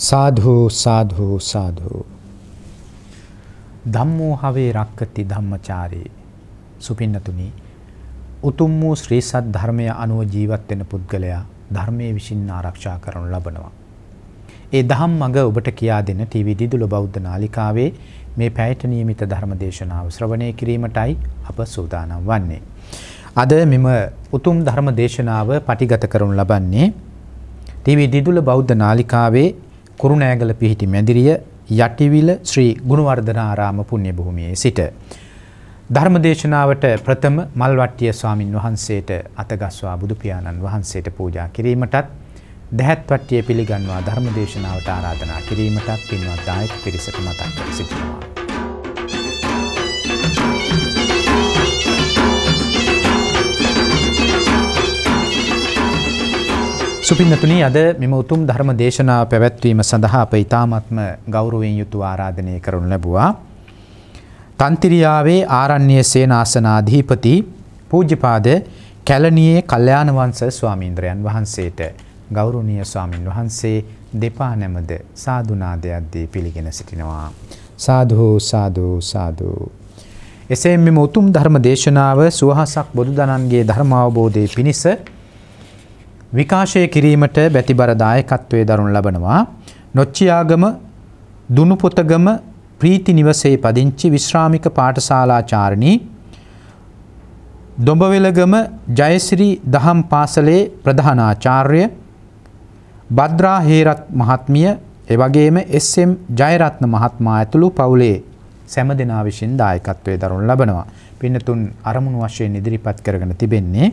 साधु साधु साधु ධම්මෝ හවේ රක්කති ධම්මචාරේ සුපින්නතුනි උතුම් වූ ශ්‍රී සත් ධර්මය අනුව ජීවත් වෙන පුද්ගලයා ධර්මයේ විසින් ආරක්ෂා කරනු ලබනවා. ඒ ධම්ම මඟ ඔබට කියා දෙන ටීවී දිදුල බෞද්ධ නාලිකාවේ මේ පැයට නියමිත ධර්ම දේශනාව ශ්‍රවණය කිරීමටයි අප සූදානම් වන්නේ. අද මෙම උතුම් ධර්ම දේශනාව පටිගත කරනු ලබන්නේ ටීවී දිදුල බෞද්ධ නාලිකාවේ කුරුණෑගල පිහිටි මැදිරිය යටිවිල ශ්‍රී ගුණවර්ධනාරාම පුණ්‍ය භූමියේ සිට ධර්ම දේශනාවට ප්‍රථම මල්වට්ටිය ස්වාමින් වහන්සේට අතගස්වා බුදු පියාණන් වහන්සේට පූජා කිරීමටත් දහත් වට්ටිය පිළිගන්වා ධර්ම දේශනාවට ආරාධනා කිරීමටත් පින්වත් දායක පිරිසට මතක් කර සිටිනවා. සුපින්නතුනි අද මෙම උතුම් ධර්ම දේශනාව පැවැත්වීම සඳහා අප ඉතාමත්ම ගෞරවයෙන් යුතුව ආරාධනය කරනු ලැබුවා. තන්තිරියාවේ ආරණ්‍ය සේනාසනාධිපති පූජ්‍යපාද කැලණියේ කල්යාණ වංශ ස්වාමීන්ද්‍රයන් වහන්සේට ගෞරවනීය ස්වාමින් වහන්සේ දෙපා නැමද සාදු නාදයක් දී පිළිගෙන සිටිනවා. සාදු සාදු සාදු. එසේ මෙම උතුම් ධර්ම දේශනාව සුවහසක් බොදුදනන්ගේ ධර්ම අවබෝධයේ පිණිස විකාශය කිරීමට බැතිබර දායකත්වයේ දරනු ලබනවා. නොච්චියාගම දුනුපොතගම ප්‍රීති නිවසේ පදිංචි විශ්‍රාමික පාඨශාලාචාර්ණී දොඹවෙලගම ජයශ්‍රී දහම් පාසලේ ප්‍රධානාචාර්ය භද්‍රා හේරත් මහත්මිය එවැගේම එස්.එම්. ජයරත්න මහත්මයා ඇතුළු පවුලේ සෑම දෙනා විසින් දායකත්වයේ දරනු ලබනවා. පින්නතුන් අරමුණු වශයෙන් ඉදිරිපත් කරගෙන තිබෙන්නේ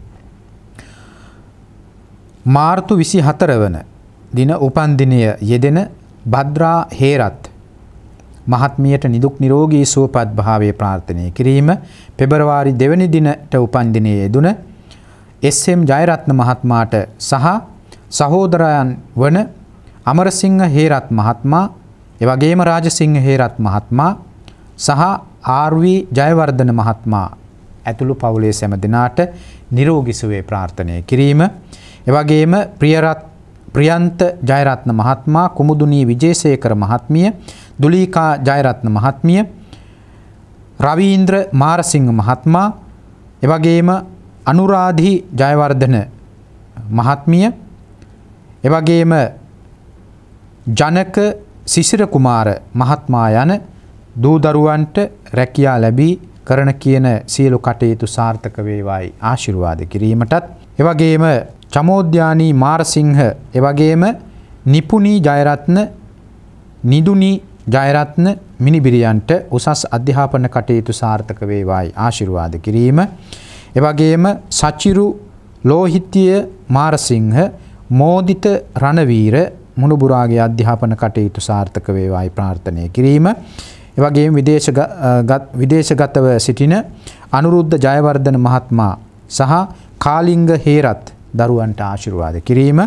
මාර්තු 24 වන දින උපන් දිනය යෙදෙන භද්‍රා හේරත් මහත්මියට නිදුක් නිරෝගී සුවපත් භාවයේ ප්‍රාර්ථනා කිරීම, පෙබරවාරි 2 වෙනි දිනට උපන් දිනයේ යෙදුන එස්.එම්. ජයරත්න මහත්මයාට සහ සහෝදරයන් වන අමරසිංහ හේරත් මහත්මයා, එවැගේම රාජසිංහ හේරත් මහත්මයා සහ ආර්.වී. ජයවර්ධන මහත්මයා ඇතුළු පවුලේ සෑම දෙනාට නිරෝගී සුවය ප්‍රාර්ථනා කිරීම, එවැගේම ප්‍රියන්ත ජයරත්න මහත්මයා, කුමුදුනී විජේසේකර මහත්මිය, දුලීකා ජයරත්න මහත්මිය, රවීන්ද්‍ර මාරසිංහ මහත්මයා, එවැගේම අනුරාධි ජයවර්ධන මහත්මිය, එවැගේම ජනක සිසිර කුමාර මහත්මයා යන දූ දරුවන්ට රැකියා ලැබී කරන කියන සියලු කටයුතු සාර්ථක වේවායි ආශිර්වාද කිරීමටත්, එවැගේම චමෝද්‍යානී මාරසිංහ, එවැගේම නිපුණී ජයරත්න, නිදුනී ජයරත්න මිනිබිරියන්ට උසස් අධ්‍යාපන කටයුතු සාර්ථක වේවායි ආශිර්වාද කිරීම, එවැගේම සචිරු ලෝහිත්‍ය මාරසිංහ, මෝදිත රණවීර මුණුබුරාගේ අධ්‍යාපන කටයුතු සාර්ථක වේවායි ප්‍රාර්ථනා කිරීම, එවැගේම විදේශගතව සිටින අනුරුද්ධ ජයවර්ධන මහත්මයා සහ කාලිංග හේරත් දරුවන්ට ආශිර්වාද කිරීම,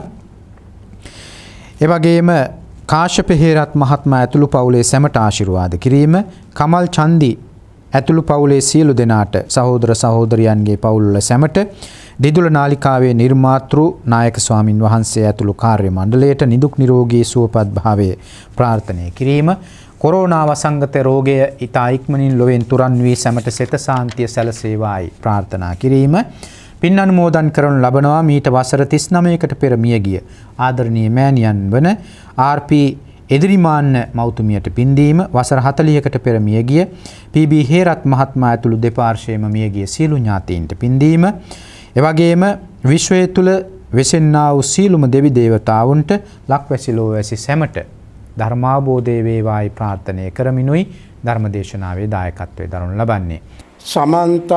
එවැගේම කාශ්‍යප හේරත් මහත්මයා ඇතුළු පවුලේ සැමට ආශිර්වාද කිරීම, කමල් චන්දි ඇතුළු පවුලේ සියලු දෙනාට සහෝදර සහෝදරියන්ගේ පවුල්වල සැමට, දිදුල නාලිකාවේ නිර්මාතෘ නායක ස්වාමින් වහන්සේ ඇතුළු කාර්ය මණ්ඩලයට නිදුක් නිරෝගී සුවපත් භාවයේ ප්‍රාර්ථනා කිරීම, කොරෝනා වසංගත රෝගය ඉතා ඉක්මනින් ලොවෙන් තුරන් වී සැමට සෙත සාන්තිය සැලසේවායි ප්‍රාර්ථනා කිරීම, පින් අනුමෝදන් කරනු ලබනවා මීට වසර 39කට පෙර මියගිය ආදරණීය මෑණියන් වන ආර්.පී. එදිරිමාන්න මෞතුමියට පින්දීම, වසර 40කට පෙර මියගිය පී.බී. හේරත් මහත්මයා ඇතුළු දෙපාර්ශ්වයේම මියගිය සියලු ඥාතීන්ට පින්දීම, එවැගේම විශ්වය තුල වෙසෙන්නා වූ සියලුම දෙවි දේවතාවුන්ට ලක්වැසි ලෝවැසි සැමට ධර්මාබෝධයේ වේවායි ප්‍රාර්ථනා කරමිනුයි ධර්මදේශනාවේ දායකත්වයේ දරනු ලබන්නේ. समन्ता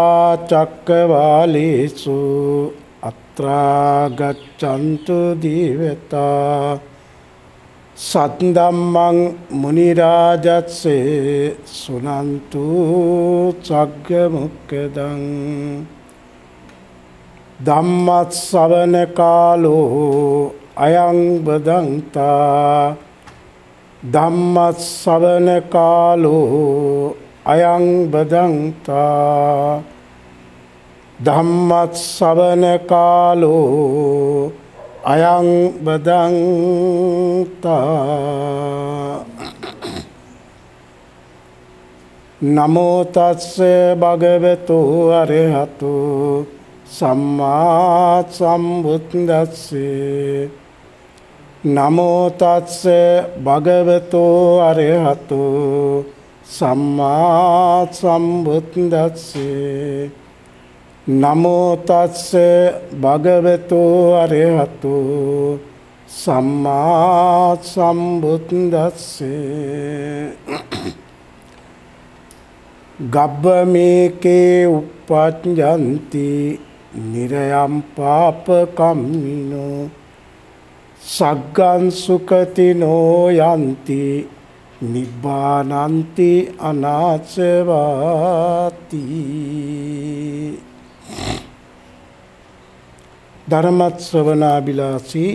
चक्रवालेषु अत्रा गच्छन्तु दीवता सद्दम्मं मुनिराजस्य सुनन्तु सग्गमुक्कदं ධම්මස්සවන කාලෝ අයං බදන්තා ධම්මස්සවන කාලෝ අයං බදන්තා ධම්මස්සවන කාලෝ අයං බදන්තා නමෝ තස්ස භගවතු අරහතු සම්මා සම්බුද්දස්සේ නමෝ තස්ස භගවතු අරහතු සම්මා සම්බුද්දස්සේ නමෝ තස්ස භගවතු අරහතු සම්මා සම්බුද්දස්සේ ගබ්බමේකේ උප්පජ්ජන්ති නිරයම් පාපකම්මිනෝ සග්ගං සුඛතිනෝ යන්ති නිබ්බානන්ති අනාසවාති ධර්මත් ශ්‍රවණාබිලාසී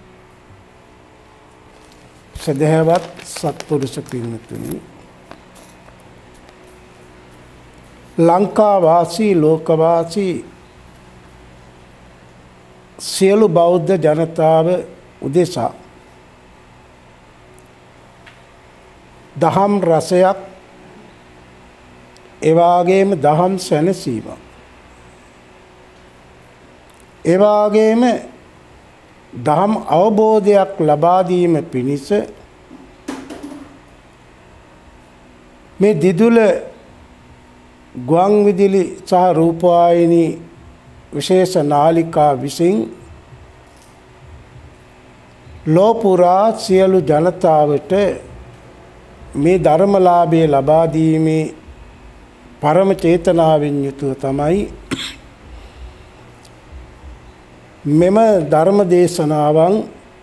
සදහවත් සත්පුරුෂ පින්තුනි ලංකාවාසී ලෝකවාසී සියලු බෞද්ධ ජනතාව උදෙසා දහම් රසයක් එවාගේම දහම් සැනසීමක් එවාගේම දහම් අවබෝධයක් ලබා දීම පිණිස මේ දිදුල ගුවන් විදුලි සහ රූපවාහිනී විශේෂ නාලිකා විසින් ලෝපුරා සියලු ජනතාවට මේ ධර්මලාභය ලබා දීමේ පරම චේතනාවෙන් යුතුව තමයි මෙම ධර්ම දේශනාවන්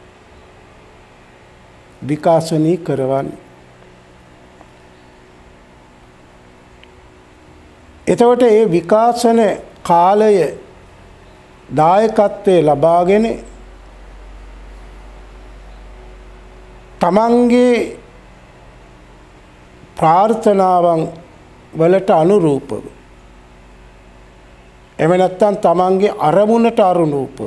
විකාශනී කරවන්නේ. එතකොට මේ විකාශන කාලය දායකත්වයේ ලබාගෙන තමන්ගේ ප්‍රාර්ථනාවන් වලට අනුරූපව එහෙම නැත්නම් තමන්ගේ අරමුණට අනුරූපව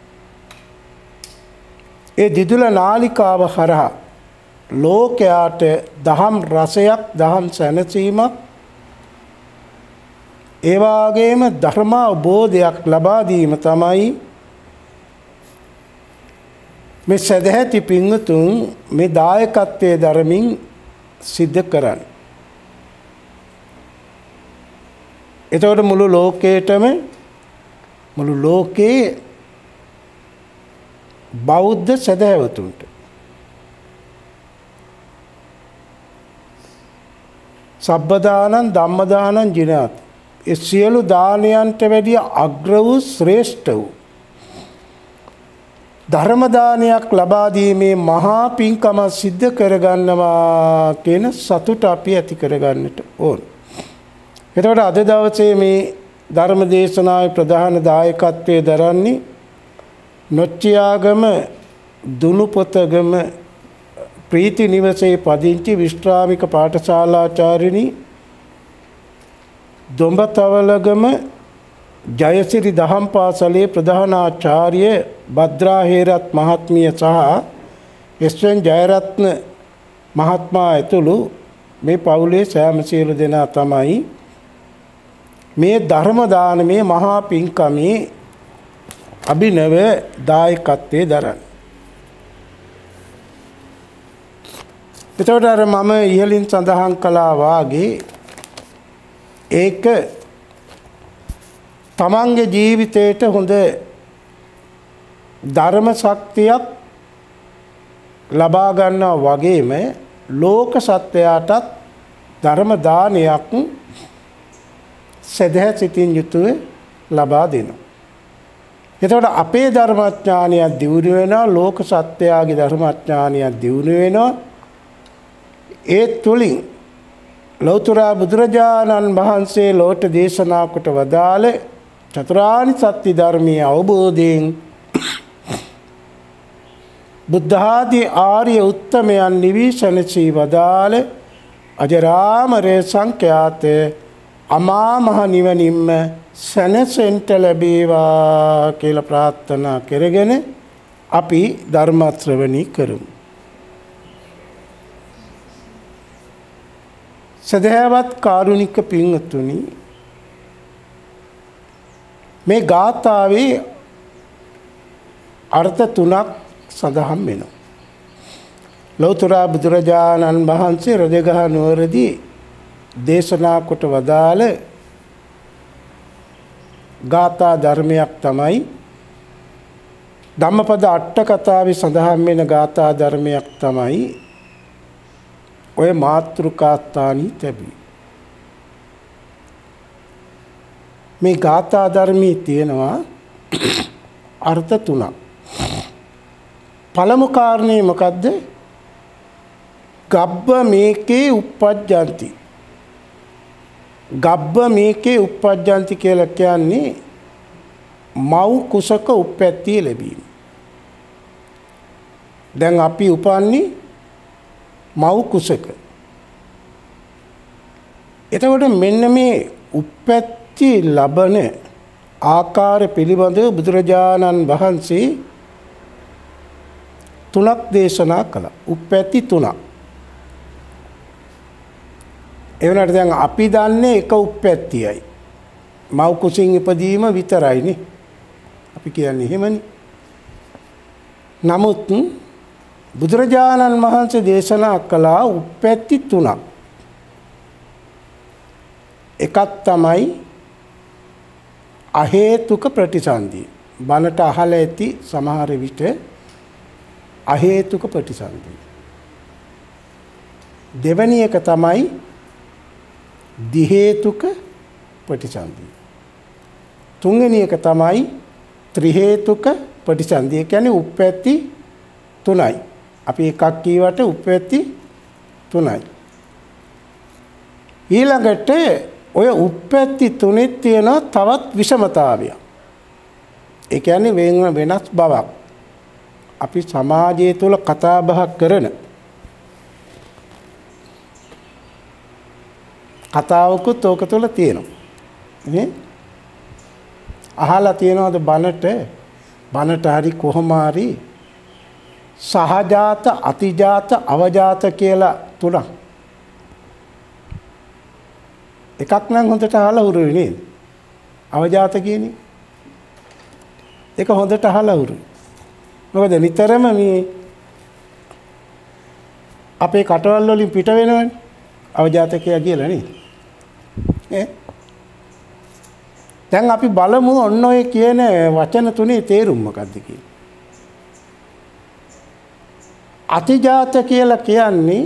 ඒ දිදුල නාලිකාව හරහා ලෝකයාට දහම් රසයක් දහම් සැනසීමක් ඒ වගේම ධර්ම අවබෝධයක් ලබා දීම තමයි මේ සදැහැති පින්තුන් මේ දායකත්වයේ ධර්මින් සිද්ධ කරන්නේ. එතකොට මුළු ලෝකයේ බෞද්ධ සදහැවතුන්ට සබ්බදානං ධම්මදානං ජිනාති ඒ සියලු දානයන්ට වැඩිය අග්‍ර වූ ශ්‍රේෂ්ඨ වූ ධර්ම දානයක් ලබා දීමේ මහා පින්කම සිද්ධ කරගන්නවා කියන සතුට අපි ඇති කරගන්නට ඕන. එතකොට අද දවසේ මේ ධර්ම දේශනාවේ ප්‍රධාන දායකත්වයේ දරන්නේ නොච්චියාගම දුනුපොතගම ප්‍රීති නිවසේ පදිංචි විශ්‍රාමික පාඨශාලාචාර්යිනී දොඹතවලගම ජයසිරි දහම් පාසලේ ප්‍රධානාචාර්ය භද්‍රා හේරත් මහත්මිය සහ එස්.එන්. ජයරත්න මහත්මයා ඇතුළු මේ පවුලේ සෑම සියලු දෙනා තමයි මේ ධර්ම දානමේ මහා පින්කමේ අභිනව දායකත්වයේ දරන්නේ. එතකොට අර මම ඉහලින් සඳහන් කළා වාගේ ඒක තමන්ගේ ජීවිතයට හොඳ ධර්ම ශක්තියක් ලබා ගන්නවා වගේම ලෝක සත්වයාටත් ධර්ම දානයක් සදහැ සිතින් යුතුව ලබා දෙනවා. එතකොට අපේ ධර්මඥානයක් දියුණු වෙනවා ලෝක සත්වයාගේ ධර්මඥානයක් දියුණු වෙනවා. ඒ තුලින් ලෞතර බුදුරජාණන් වහන්සේ ලෝට දේශනා කොට වදාළ චතුරාර්ය සත්‍ය ධර්මයේ අවබෝධයෙන් බුද්ධ ආදී ආර්ය උත්තමයන් නිවිසනසී වදාළ අජරාමර සංඛ්‍යාත අමා මහ නිවනින්ම සැනසෙන්ට ලැබේවා කියලා ප්‍රාර්ථනා කරගෙන අපි ධර්ම ශ්‍රවණී කරමු. සදහවත් කාරුණික පින්වත්නි, මේ ගාථාවේ අර්ථ තුනක් සඳහන් වෙනවා. ලෞතර බුදුරජාණන් වහන්සේ රජගහ නුවරදී දේශනා කොට වදාළ ගාථා ධර්මයක් තමයි, ධම්මපද අට කතාවේ සඳහන් වෙන ගාථා ධර්මයක් තමයි ඔය මාතෘකාස්ථානී තැබී. මේ ගාථා ධර්මයේ තියෙනවා අර්ථ තුනක්. පළමු කාරණේ මොකද්ද? ගබ්බ මේකේ uppajjanti. ගබ්බ මේකේ uppajjanti කියලා කියන්නේ මව් කුසක උප්පැත්තිය ලැබීම. දැන් අපි උපන්නේ මව් කුසක. එතකොට මෙන්න මේ උප්පැත්ති ලබන ආකාර පිළිබඳව බුදුරජාණන් වහන්සේ තුනක් දේශනා කළා. උප්පැත්ති තුනක්. ඒ වුණාට දැන් අපි දන්නේ එක උප්පැත්තියයි. මව් කුසින් ඉපදීම විතරයිනේ. අපි කියන්නේ එහෙමනේ. නමුත් බුදුරජාණන් වහන්සේ දේශනා කළා උප්පැත්ති තුනක්. එකක් තමයි අහේතුක ප්‍රතිසන්දිය. බණට අහලා ඇති සමහර විට අහේතුක ප්‍රතිසන්දිය. දෙවැනි එක තමයි දිහේතුක ප්‍රතිසන්දිය. තුන්වෙනි එක තමයි ත්‍රිහේතුක ප්‍රතිසන්දිය. කියන්නේ උප්පැත්ති තුනයි. අපි එකක් කීවට උප්පැත්ති තුනයි. ඊළඟට ඔය උප්පැත්ති තුනේ තියෙන තවත් විෂමතාවයක්. ඒ කියන්නේ වෙනස් බවක්. අපි සමාජය තුළ කතා බහ කරන කතාවකුත් ඕක තුළ තියෙනවා. නේ? අහලා තියෙනවද බනට හරි කොහොම හරි සහජාත, අතිජාත, අවජාත කියලා තුනක්. එකක් නම් හොඳට අහලා හුරුයි නේද? අවජාත කියන්නේ. ඒක හොඳට අහලා හුරුයි. මොකද නිතරම මේ අපේ කටවල් වලින් පිට වෙනවනේ අවජාතකයා කියලා නේද? දැන් අපි බලමු ඔන්න ඔය කියන වචන තුනේ තේරුම මොකක්ද කියලා. අතිජාත කියලා කියන්නේ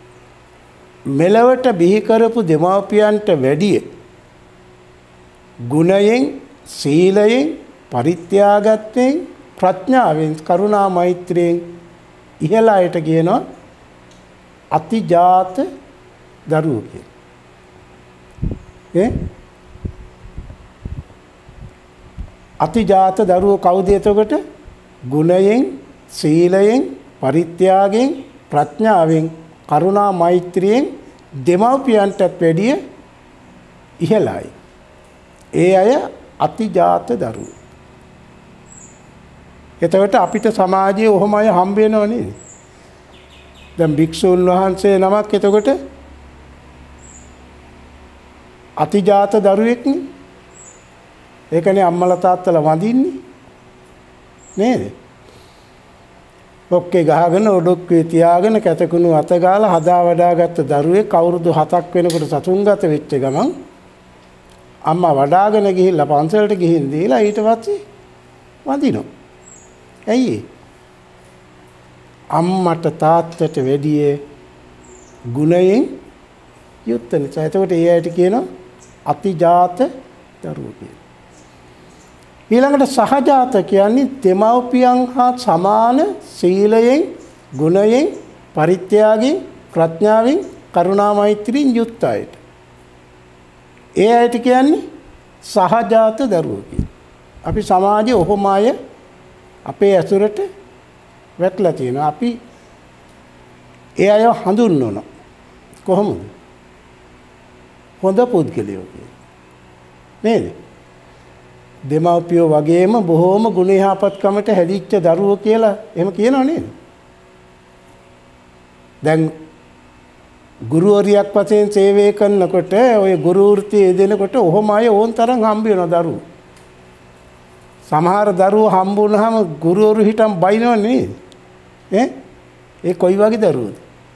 මෙලවට බිහි කරපු දෙමාපියන්ට වැඩිය ගුණයෙන්, සීලයෙන්, පරිත්‍යාගයෙන්, ප්‍රඥාවෙන්, කරුණා මෛත්‍රියෙන් ඉහළ අයට කියනවා අතිජාත දරුවෝ කියලා. අතිජාත දරුවෝ කවුද එතකොට? ගුණයෙන්, සීලයෙන්, පරිත්‍යාගයෙන්, ප්‍රඥාවෙන්, කරුණා මෛත්‍රියෙන් දෙමව්පියන්ටත් වැඩිය ඉහළයි. ඒ අය අතිජාත දරුවෝ. එතකොට අපිට සමාජයේ ඔහොම අය හම්බ වෙනව නේද? දැන් භික්ෂුන් වහන්සේ නමක් එතකොට අතිජාත දරුවෙක්නේ. ඒකනේ අම්මලා තාත්තලා වඳින්නේ නේද? ඔක්කේ ගහගෙන ඔඩොක්කේ තියාගෙන කැතකුණු අත ගාලා හදා වඩාගත්ත දරුවෙක් අවුරුදු 7ක් වෙනකොට සතුන්ගත වෙච්ච ගමන් අම්මා වඩාගෙන ගිහිල්ලා පන්සලට ගිහින් දීලා ඊට පස්සේ වඳිනවා. ඇයි? අම්මට තාත්තට වැඩිය ගුණයෙන් යුක්ත නිසා. එතකොට ඒ අයට කියනවා අතිජාත දරුවෝ කියලා. ඊළඟට සහජාත කියන්නේ දෙමව්පියන් හා සමාන සීලයෙන්, ගුණයෙන්, පරිත්‍යාගයෙන්, ප්‍රඥාවෙන්, කරුණා මෛත්‍රියෙන් යුක්ත අයට. ඒ අයට කියන්නේ සහජාත දරුවෝ කියලා. අපි සමාජයේ ඔහොම අය අපේ ඇසුරට වැටලා තියෙනවා. අපි ඒ අය හඳුන්වනවා. කොහොමද? හොඳ පුද්ගලයෝ කියලා. නේද? දෙමව්පියෝ වගේම බොහෝම ගුණයහපත්කමට හැදිච්ච දරුවෝ කියලා එහෙම කියනව නේද? දැන් ගුරුවරියක් වශයෙන් සේවය කරනකොට ඔය ගුරු වෘත්තියේ යෙදෙනකොට ඔහොම අය ඕන් තරම් හම්බ වෙනවා දරුවෝ. සමහර දරුවෝ හම්බ වුණාම ගුරුවරු හිටන් බයිනව නේද? ඒ කොයි වගේ දරුවෝද?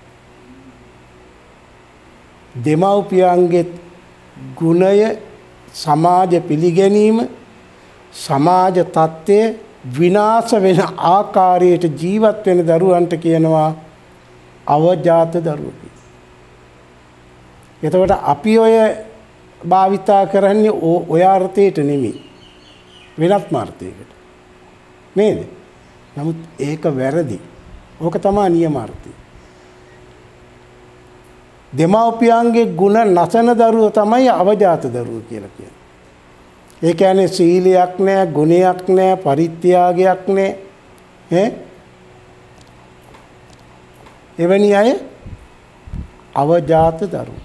දෙමව්පියන්ගේ ගුණය සමාජ පිළිගැනීම සමාජ තත්ත්වය විනාශ වෙන ආකාරයට ජීවත් වෙන දරුවන්ට කියනවා අවජාත දරුවෝ. එතකොට අපි ඔය භාවිතා කරන්නේ ඔය අර්ථයට නෙමෙයි වෙනත් මාර්ථයකට නේද? නමුත් ඒක වැරදි. ඕක තමයි නියමාර්ථය. දෙමව්පියන්ගේ ගුණ නැසන දරුවෝ තමයි අවජාත දරුවෝ කියලා කියන්නේ. ඒ කියන්නේ සීලයක් නැහැ, ගුණයක් නැහැ, පරිත්‍යාගයක් නැහැ. එවැනි අය අවජාත දරුවෝ.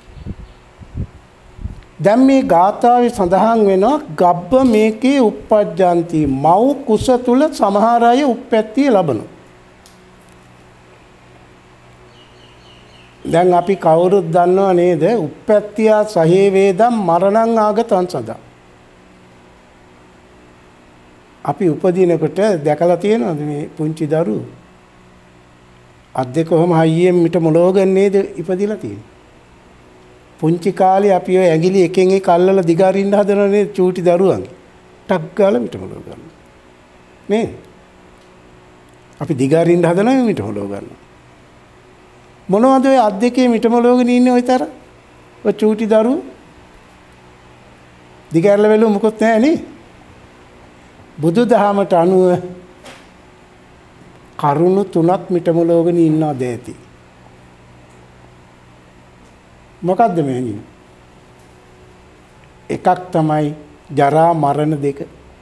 දැන් මේ ගාථාවේ සඳහන් වෙනවා ගබ්බ මේකේ uppajjanti මව් කුස තුල සමහර අය උප්පැත්තිය ලබනවා. දැන් අපි කවුරුත් දන්නව නේද uppattiya sahe vedam මරණං ආගතං සදා. අපි උපදිනකොට දැකලා තියෙනවද මේ පුංචි දරුවෝ අත් දෙක කොහම හයියෙන් මිට මොලෝගෙන නේද ඉපදිලා තියෙන්නේ. පුංචි කාලේ අපි ඔය ඇඟිලි එකෙන් එක අල්ලලා දිගාරින්න හදනවා නේද චූටි දරුවන්ගේ. ටක් ගාලා මිට මොලෝ ගන්නවා. නේද? අපි දිගාරින්න හදනවා මිට මොලෝ ගන්නවා. මොනවද ඔය අත් දෙකේ මිටමලෝගෙන ඉන්නේ ඔය තර? ඔය චූටි දරුවෝ දිගැරල වෙලු මොකොත් නැහැ නේ. බුදුදහමට අනුව කරුණු තුනක් මිටමලෝගෙන ඉන්නවද ඇති. මොකද්ද මේ? එකක් තමයි ජරා මරණ දෙක.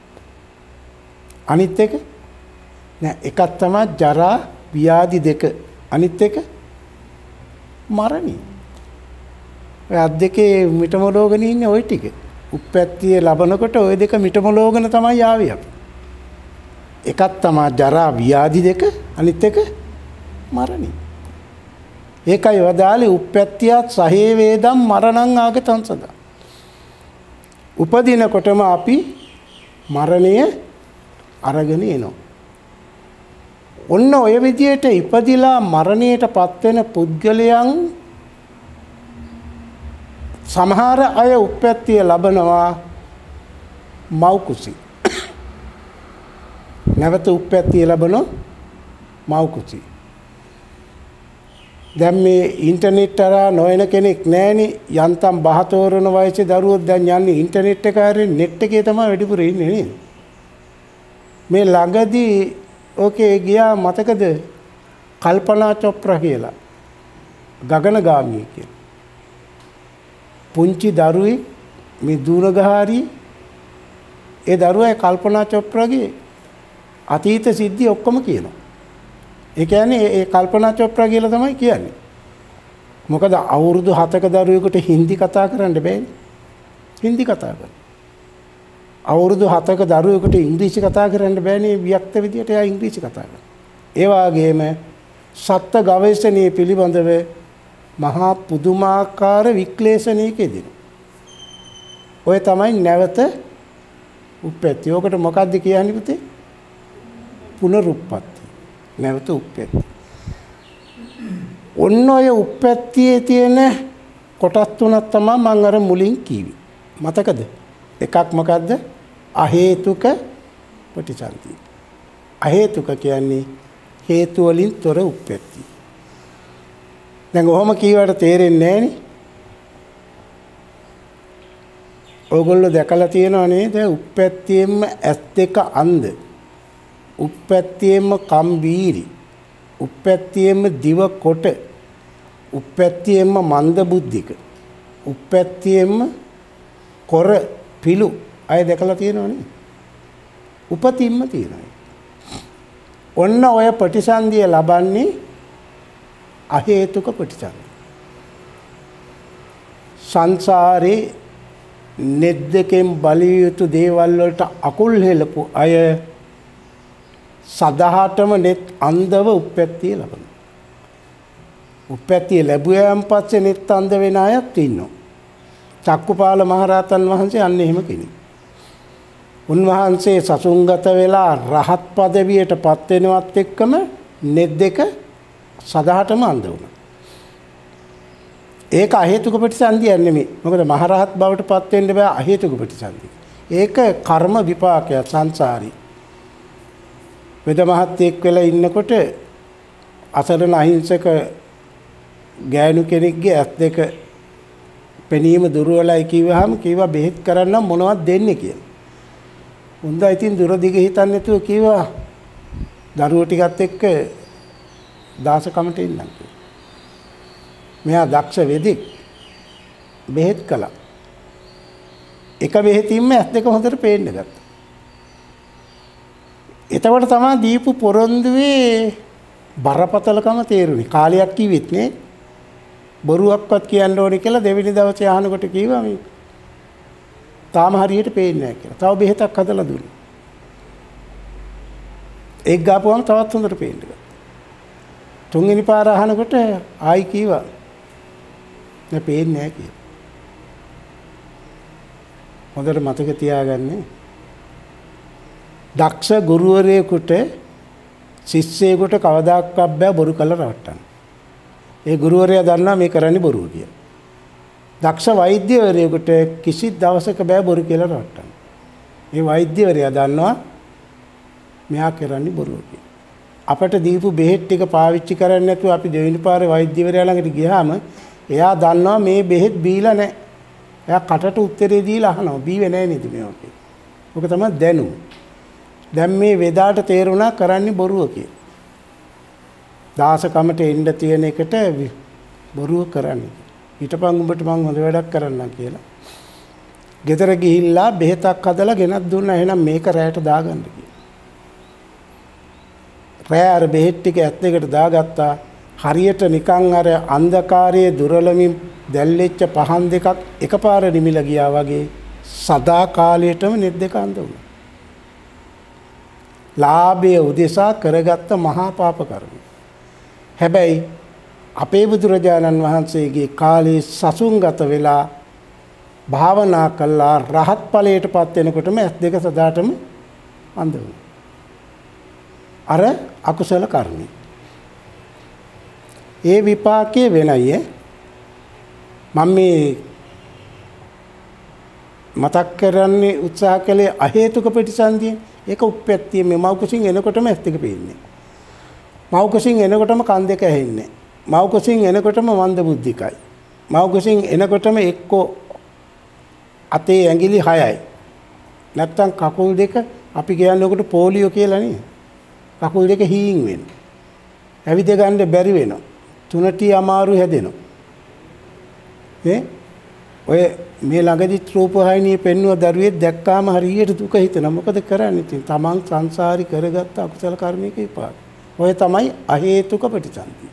අනිත් එක නෑ එකක් තමයි ජරා ව්‍යාධි දෙක. අනිත් එක මරණය. ඔය අත් දෙකේ මිටමලෝගෙන ඉන්නේ ওই ටික. උප්පැත්තිය ලබනකොට ওই දෙක මිටමලෝගෙන තමයි ආවේ අපි. එකක් තමයි ජරා ව්‍යාධි දෙක, අනිත් එක මරණය. ඒකයි වදාලේ උප්පැත්තියත් සහේ වේදම් මරණං ආගතං සදා. උපදිනකොටම අපි මරණය අරගෙන එනවා. ඔන්න ඔය විදියට ඉපදිලා මරණයට පත්වෙන පුද්ගලයන් සමහර අය උප්පැත්තිය ලබනවා මව් කුසී. නැවත උප්පැත්තිය ලබන මව් කුසී. දැන් මේ ඉන්ටර්නෙට් හරහා නොයන කෙනෙක් නැහෙනි. යන්තම් 74 වන වයසේ දරුවෝ දැන් යන්නේ ඉන්ටර්නෙට් එක හරිය නෙට් එකේ තමයි වැඩිපුර ඉන්නේ නේද? මේ ළඟදී ඕකේ ගියා මතකද කල්පනා චොප්රා කියලා ගගනගාමී කියලා පුංචි දරුවෙක් මේ දුරගහාරි ඒ දරුවා කල්පනා චොප්‍රාගේ අතීත සිද්ධි ඔක්කොම කියනවා. ඒ කියන්නේ ඒ කල්පනා චොප්‍රා කියලා තමයි කියන්නේ. මොකද අවුරුදු 7ක දරුවෙකුට හින්දි කතා කරන්න බෑනේ. හින්දි කතා කරන්න. අවුරුදු 7ක දරුවෙකුට ඉංග්‍රීසි කතා කරන්න බෑනේ වික්ත විදියට එයා ඉංග්‍රීසි කතා කරනවා. ඒ වගේම සත්ත්ව ගවේෂණයේ පිළිබඳව මහා පුදුමාකාර වික්ලේශනයක යෙදෙනවා. ඔය තමයි නැවත උප්පැත්තිය. ඔකට මොකක්ද කියන්නේ පුතේ? පුනරුත්පත්ති. නැවත උප්පැත්ති. ඔන්න ඔය උප්පැත්තියේ තියෙන කොටස් තුනක් තමයි මම අර මුලින් කිව්වේ. මතකද? එකක් මොකද්ද? අහේතුක ප්‍රතිසන්ති. අහේතුක කියන්නේ හේතු වලින් තොර උප්පැත්ති. දැන් ඔහොම කීවට තේරෙන්නේ නැහෙනි. ඕගොල්ලෝ දැකලා තියෙනව නේද? උප්පැත්තියෙන්ම ඇස් දෙක අන්ධ. උප්පැත්තියෙන්ම කම් බීරි. උප්පැත්තියෙන්ම දිව කොට. උප්පැත්තියෙන්ම මන්ද බුද්ධික. උප්පැත්තියෙන්ම කොර පිළු අය දැකලා තියෙනව නේ. උපතින්ම තියෙනවා. ඔන්න ඔය ප්‍රතිසන්දිය ලබන්නේ අහේතුක ප්‍රතිසන්දිය. සංසාරේ net දෙකෙන් බලිය යුතු දේවල් වලට අකුල් හෙලපු අය සදාහටම net අන්ධව උප්පැත්තිය ලබනවා. උප්පැත්තිය ලැබුවයන් පස්සේ net අන්ධ වෙන අයත් ඉන්නවා. චක්කුපාල මහරහතන් වහන්සේ අන්න එහෙම කෙනෙක්. උන්වහන්සේ සසුන්ගත වෙලා රහත් පදවියට පත් වෙනවත් එක්කම net දෙක සදාහටම අන්ධ වුණා. ඒක අහේතුක ප්‍රතිසන්දියක් නෙමෙයි. මොකද මහරහත් බවට පත් වෙන්න බෑ අහේතුක ප්‍රතිසන්දිය. ඒක කර්ම විපාකයක් සංසාරී. වෙද මහත්යෙක් වෙලා ඉන්නකොට අසරණ අහිංසක ගෑනු කෙනෙක්ගේ ඇස් දෙක පෙනීම දුර්වලයි කිව්වහම කිව්වා බෙහෙත් කරන්න මොනවද දෙන්නේ කියලා. උන්දා ඉතින් දුර දිග හිතන්නේ නැතුව කිව්වා දරුවෝ ටිකත් එක්ක දාසකමට ඉන්නම් කියලා. මෙයා දක්ෂ වෙදෙක් බෙහෙත් කළා. එක බෙහෙතින්ම ඇස් දෙක හොඳට පේන්න ගත්තා. එතකොට තමයි දීපු පොරොන්දුවේ බරපතලකම තේරුනේ. කාලයක් කිව්වෙත් නේ බොරුවක්වත් කියන්න ඕනේ කියලා දෙවෙනි දවසේ අහනකොට කිව්වා මේ තාම හරියට පේන්නේ නැහැ කියලා. තව බෙහෙතක් හදලා දුන්නා. ඒක ගාපුවම තවත් හොඳට පේන්න ගත්තා. තුන්වෙනි පාර අහනකොට ආයි කිව්වා නෑ පේන්නේ නැහැ කියලා. හොඳට මතක තියාගන්න. දක්ෂ ගුරුවරයෙකුට ශිෂ්‍යයෙකුට කවදාකවත් බෑ බොරු කළ රවට්ටන්න. ඒ ගුරුවරයා දන්නවා මේ කරන්නේ බොරුව කියලා. දක්ෂ වෛද්‍යවරයෙකුට කිසි දවසක බෑ බොරු කියලා රවට්ටන්න. ඒ වෛද්‍යවරයා දන්නවා මෙයා කරන්නේ බොරුව කියලා. අපට දීපු බෙහෙත් ටික පාවිච්චි කරන්නේ නැතුව අපි දෙවෙනි පාරේ වෛද්‍යවරයා ළඟට ගියාම එයා දන්නවා මේ බෙහෙත් බීලා නැහැ. එයා කටට උත්තරේ දීලා අහනවා බීවේ නැහැ නේද මේවා කියලා. ඔක තමයි දැනුම. දැන් මේ වෙදාට තේරුණා කරන්නේ බොරුව කියලා. දාසකමට එන්න තියෙන එකට බොරුව කරන්නේ. ඊටපන් උඹට මං හොඳ වැඩක් කරන්නම් කියලා. ගෙදර ගිහිල්ලා බෙහෙතක් හදලා ගෙනත් දුන්නා. එහෙනම් මේක රැයට දාගන්න කියලා. රැය අර බෙහෙත් ටික ඇත් දෙකට දාගත්තා. හරියට නිකන් අර අන්ධකාරයේ දුරලමින් දැල්ලෙච්ච පහන් දෙකක් එකපාර නිමිලා ගියා වගේ සදා කාලයටම net දෙක අන්ධ වුණා. ලාභය උදෙසා කරගත්ත මහා පාප කර්ම. හැබැයි අපේ බුදුරජාණන් වහන්සේගේ කාලේ සසුන්ගත වෙලා භාවනා කළා රහත් ඵලයට පත් වෙනකොටම ඇස් දෙක සදාටම අන්ධ වුණා. අර අකුසල කර්මී. ඒ විපාකයේ වෙනයි මම මේ මතක් කරන්නේ උත්සාහ කළේ අහේතුක ප්‍රතිසන්දිය. ඒක උප්පැත්තිය මේ මව් කුසින් එනකොටම ඇස් දෙක පේන්නේ. මව් කුසින් එනකොටම කන් දෙක ඇහෙන්නේ. මව් කුසින් එනකොටම මන්ද බුද්ධිකයි. මව් කුසින් එනකොටම එක්කෝ අතේ ඇඟිලි 6යි. නැත්තම් කකුල් දෙක අපි කියන්නේ ඔකට පෝලියෝ කියලා නේ. කකුල් දෙක හීන් වෙනවා. ඇවිද ගන්න බැරි වෙනවා. තුනටි අමාරු හැදෙනවා. ඔය මේ ළඟදි රූපවාහිනියේ පෙන්වුව දරුවෙක් දැක්කාම හරියට දුක හිතෙනවා. මොකද කරන්නේ? ඉතින් තමන් සංසාරي කරගත්ත අකුසල කර්මයක විපාක. ඔය තමයි අහේතුක ප්‍රතිසන්දි.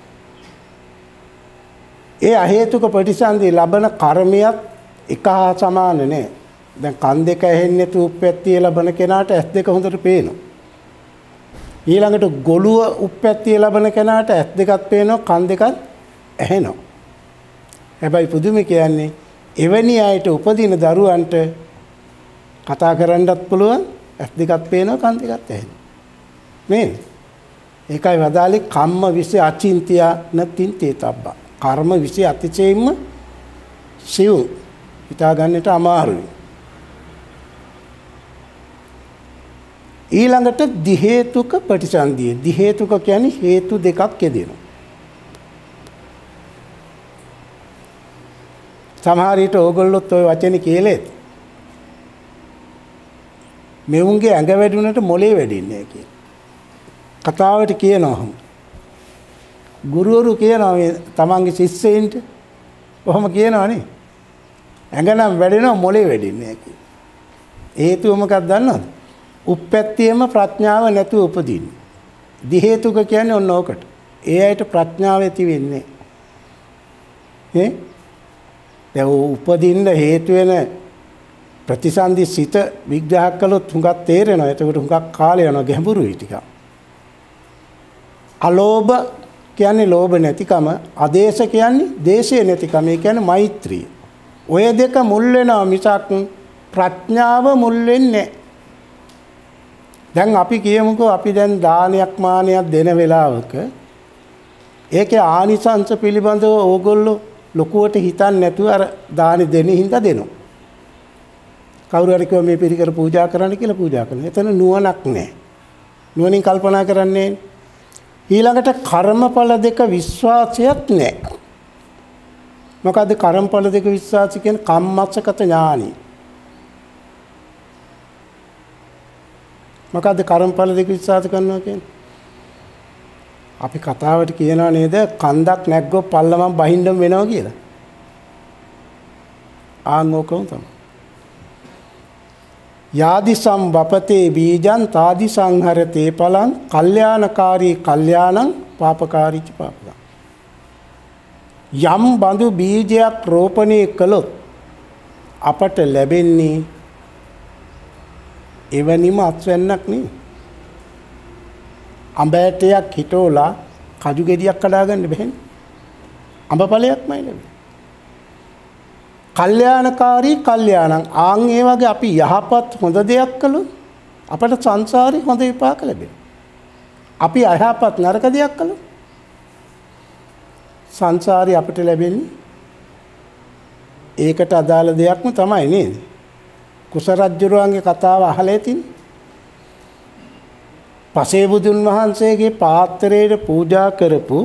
ඒ අහේතුක ප්‍රතිසන්දි ලබන කර්මයක් එක හා සමාන නෑ. දැන් කන් දෙක ඇහෙන්නේ නැතු උප්පැත්තිය ලබන කෙනාට ඇස් දෙක හොඳට පේනවා. ඊළඟට ගොළුව උප්පැත්තිය ලබන කෙනාට ඇස් දෙකක් පේනවා කන් දෙකක් ඇහෙනවා. හැබැයි පුදුම කියන්නේ එවැනි අයට උපදින දරුවන්ට කතා කරන්නත් පුළුවන් ඇස් දෙකක් පේනවා කන් දෙකක් ඇහෙනවා. නේද? ඒකයි වදාලේ කම්ම විසේ අචින්තිය නතින්තේ තබ්බා. කර්ම විසේ අතිචේම සිව් හිතා ගන්නට අමාරුයි. ඊළඟට දි හේතුක ප්‍රතිසන්දිය. දි හේතුක කියන්නේ හේතු දෙකක් යෙදෙනවා. සමහර විට ඕගොල්ලොත් ওই වචනේ කියලා ඇති. මෙවුන්ගේ ඇඟ වැඩුණට මොලේ වැඩින්නේ නැහැ කියලා. කතාවට කියනවා. ගුරුවරු කියනවා මේ තමන්ගේ ශිෂ්‍යයින්ට කොහොම කියනවනේ. ඇඟ නම් වැඩෙනවා මොලේ වැඩින්නේ නැහැ කියලා. හේතුව මොකක්ද දන්නවද? උප්පැත්තියම ප්‍රඥාව නැතුව උපදින්නේ. දි හේතුක කියන්නේ ඔන්න ඕකට. ඒ ඇයිට ප්‍රඥාව ඇති වෙන්නේ. දැන් උපදින්න හේතු වෙන ප්‍රතිසන්දි සිත විග්‍රහ කළොත් හුඟක් තේරෙනවා. එතකොට හුඟක් කාලය යනවා ගැඹුරුයි ටිකක්. අලෝභ කියන්නේ ලෝභ නැතිකම, ආදේශ කියන්නේ දේශය නැතිකම. ඒ කියන්නේ මෛත්‍රිය. ඔය දෙක මුල් වෙනවා මිසක් ප්‍රඥාව මුල් වෙන්නේ නැහැ. දැන් අපි කියමුකෝ අපි දැන් දානයක් මානයක් දෙන වෙලාවක ඒකේ ආනිසංස පිළිබඳව ඕගොල්ලෝ ලොකුවට හිතන්නේ නැතුව අර දානි දෙන හින්දා දෙනවා. කවුරු හරි කිව්වා මේ පිරිකර පූජා කරන්න කියලා පූජා කරනවා. එතන නුවණක් නැහැ. නුවණින් කල්පනා කරන්නේ ඊළඟට කර්මඵල දෙක විශ්වාසයක් නැහැ. මොකද්ද කර්මඵල දෙක විශ්වාසය කියන්නේ? කම්මස්සගත ඥානි. මොකද්ද කර්මඵල දෙක විශ්වාස කරනවා කියන්නේ? අපි කතාවට කියනවා නේද කන්දක් නැග්ගොත් පල්ලමක් බහින්නම වෙනවා කියලා. ආංගෝකම තමයි. යාදි සම්වපතේ බීජං තාදි සංහරතේ පලං කල්යාණකාරී කල්යාණං පාපකාරීච පාපකං. යම් බඳු බීජයක් රෝපණය කළොත් අපට ලැබෙන්නේ එවැනිම අත්වැන්නක් නේ. අඹ ඇටයක් හිටෝලා කජු ගෙඩියක් කඩාගන්න බැහැ. අඹ ඵලයක්මයි ලැබෙන්නේ. කල්යාණකාරී කල්යාණං ආන් ඒ වගේ අපි යහපත් හොඳ දෙයක් කළොත් අපට සංසාරේ හොඳ විපාක ලැබෙනවා. අපි අයහපත් නරක දෙයක් කළොත් සංසාරේ අපට ලැබෙන්නේ ඒකට අදාළ දෙයක්ම තමයි නේද? කුස රජුරුවන්ගේ කතාව අහලා ඇතිනේ. පසේ බුදුන් වහන්සේගේ පාත්‍රයට පූජා කරපු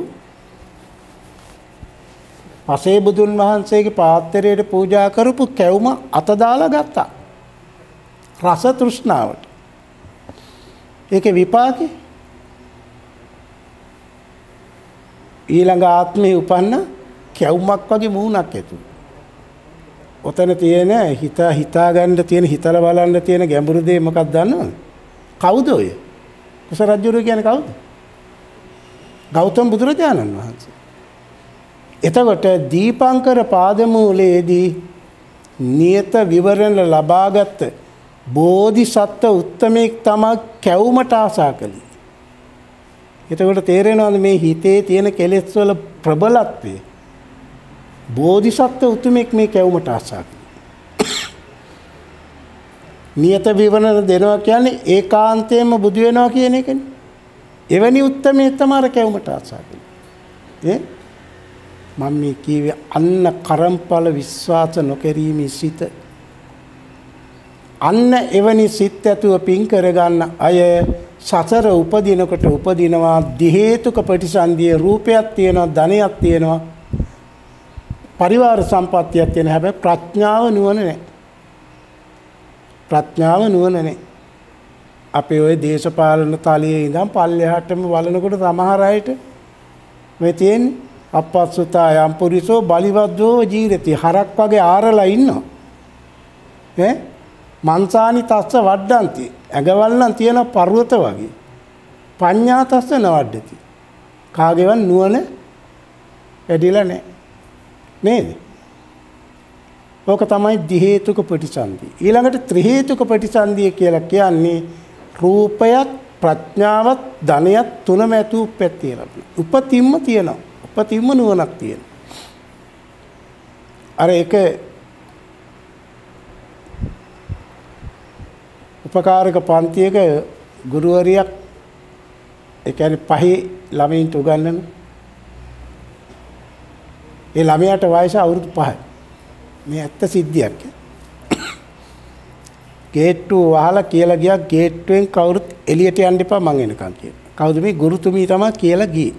පසේ බුදුන් වහන්සේගේ පාත්‍රයට පූජා කරපු කැවුම අත දාලා ගත්තා. රස තෘෂ්ණාවට. ඒකේ විපාකේ ඊළඟ ආත්මේ උපන්න කැවුමක් වගේ මූණක් ඇතුළු. ඔතන තියෙන හිතා ගන්න තියෙන හිතලා බලන්න තියෙන ගැඹුරු දේ මොකක්ද දන්නවද? කවුද ඔය? කුස රජුරු කියන්නේ කවුද? ගෞතම බුදුරජාණන් වහන්සේ. එතකොට දීපංකර පාදමූලයේදී නියත විවරණ ලබාගත් බෝධිසත්ව උත්තමෙක් තමයි කැවුමට ආසා කළේ. එතකොට තේරෙනවද මේ හිතේ තියෙන කෙලෙස් වල ප්‍රබලත්වය? බෝධිසත්ව උතුමෙක් මේ කැවුමට ආසා කළේ. නියත විවරණ දෙනවා කියන්නේ ඒකාන්තයෙන්ම බුදු වෙනවා කියන එකනේ. එවැනි උත්තමයෙක් තමයි කැවුමට ආසා කළේ. මම මේ කියවේ අන්න කරම්ඵල විශ්වාස නොකිරීමේ සිත. අන්න එවැනි සිත් ඇතුව පින් කරගන්න අය සසර උපදිනකොට උපදිනවා දි හේතුක ප්‍රතිසන්දියේ රූපයක් තියෙනවා, ධනයක් තියෙනවා, පරිවාර සම්පත්තියක් තියෙන හැබැයි ප්‍රඥාව නුවණ නැහැ. ප්‍රඥාව නුවණ නැහැ. අපේ ওই දේශපාලන තලයේ ඉඳන් පල්ලෙහාටම බලනකොට සමහර අයට මේ තියෙන්නේ අපස්සුතා යම් පුරිසෝ බලිවද්දෝ ජීරති. හරක් වගේ ආරලා ඉන්නවා. මන්සානි තස්ස වඩ්ඩන්ති. ඇඟවල් නම් තියෙන පර්වත වගේ. පඤ්ඤා තස්ස නවඩ්ඩති. කාගේවත් නුවණ වැඩිලා නැහැ. නේද? ඕක තමයි දි හේතුක ප්‍රතිසන්දි. ඊළඟට ත්‍රි හේතුක ප්‍රතිසන්දිය කියලා කියන්නේ රූපයත් ප්‍රඥාවත් ධනයත් තුනම ඇතුව පැතිරෙන. උපතින්ම තියෙනවා. උපතින්ම නුවණක් තියෙනවා. අර ඒක උපකාරක පන්තියක ගුරුවරියක් ඒ කියන්නේ පහේ ළමයින්ට උගන්වන ඒ ළමයාට වයස අවුරුදු 5යි. මේ ඇත්ත සිද්ධියක්. ගේට්ටුව වහලා කියලා ගියා ගේට්ටුවෙන් කවුරුත් එළියට යන්න එපා මං එනකන් කියලා. කවුද මේ ගුරුතුමී තමයි කියලා ගියේ.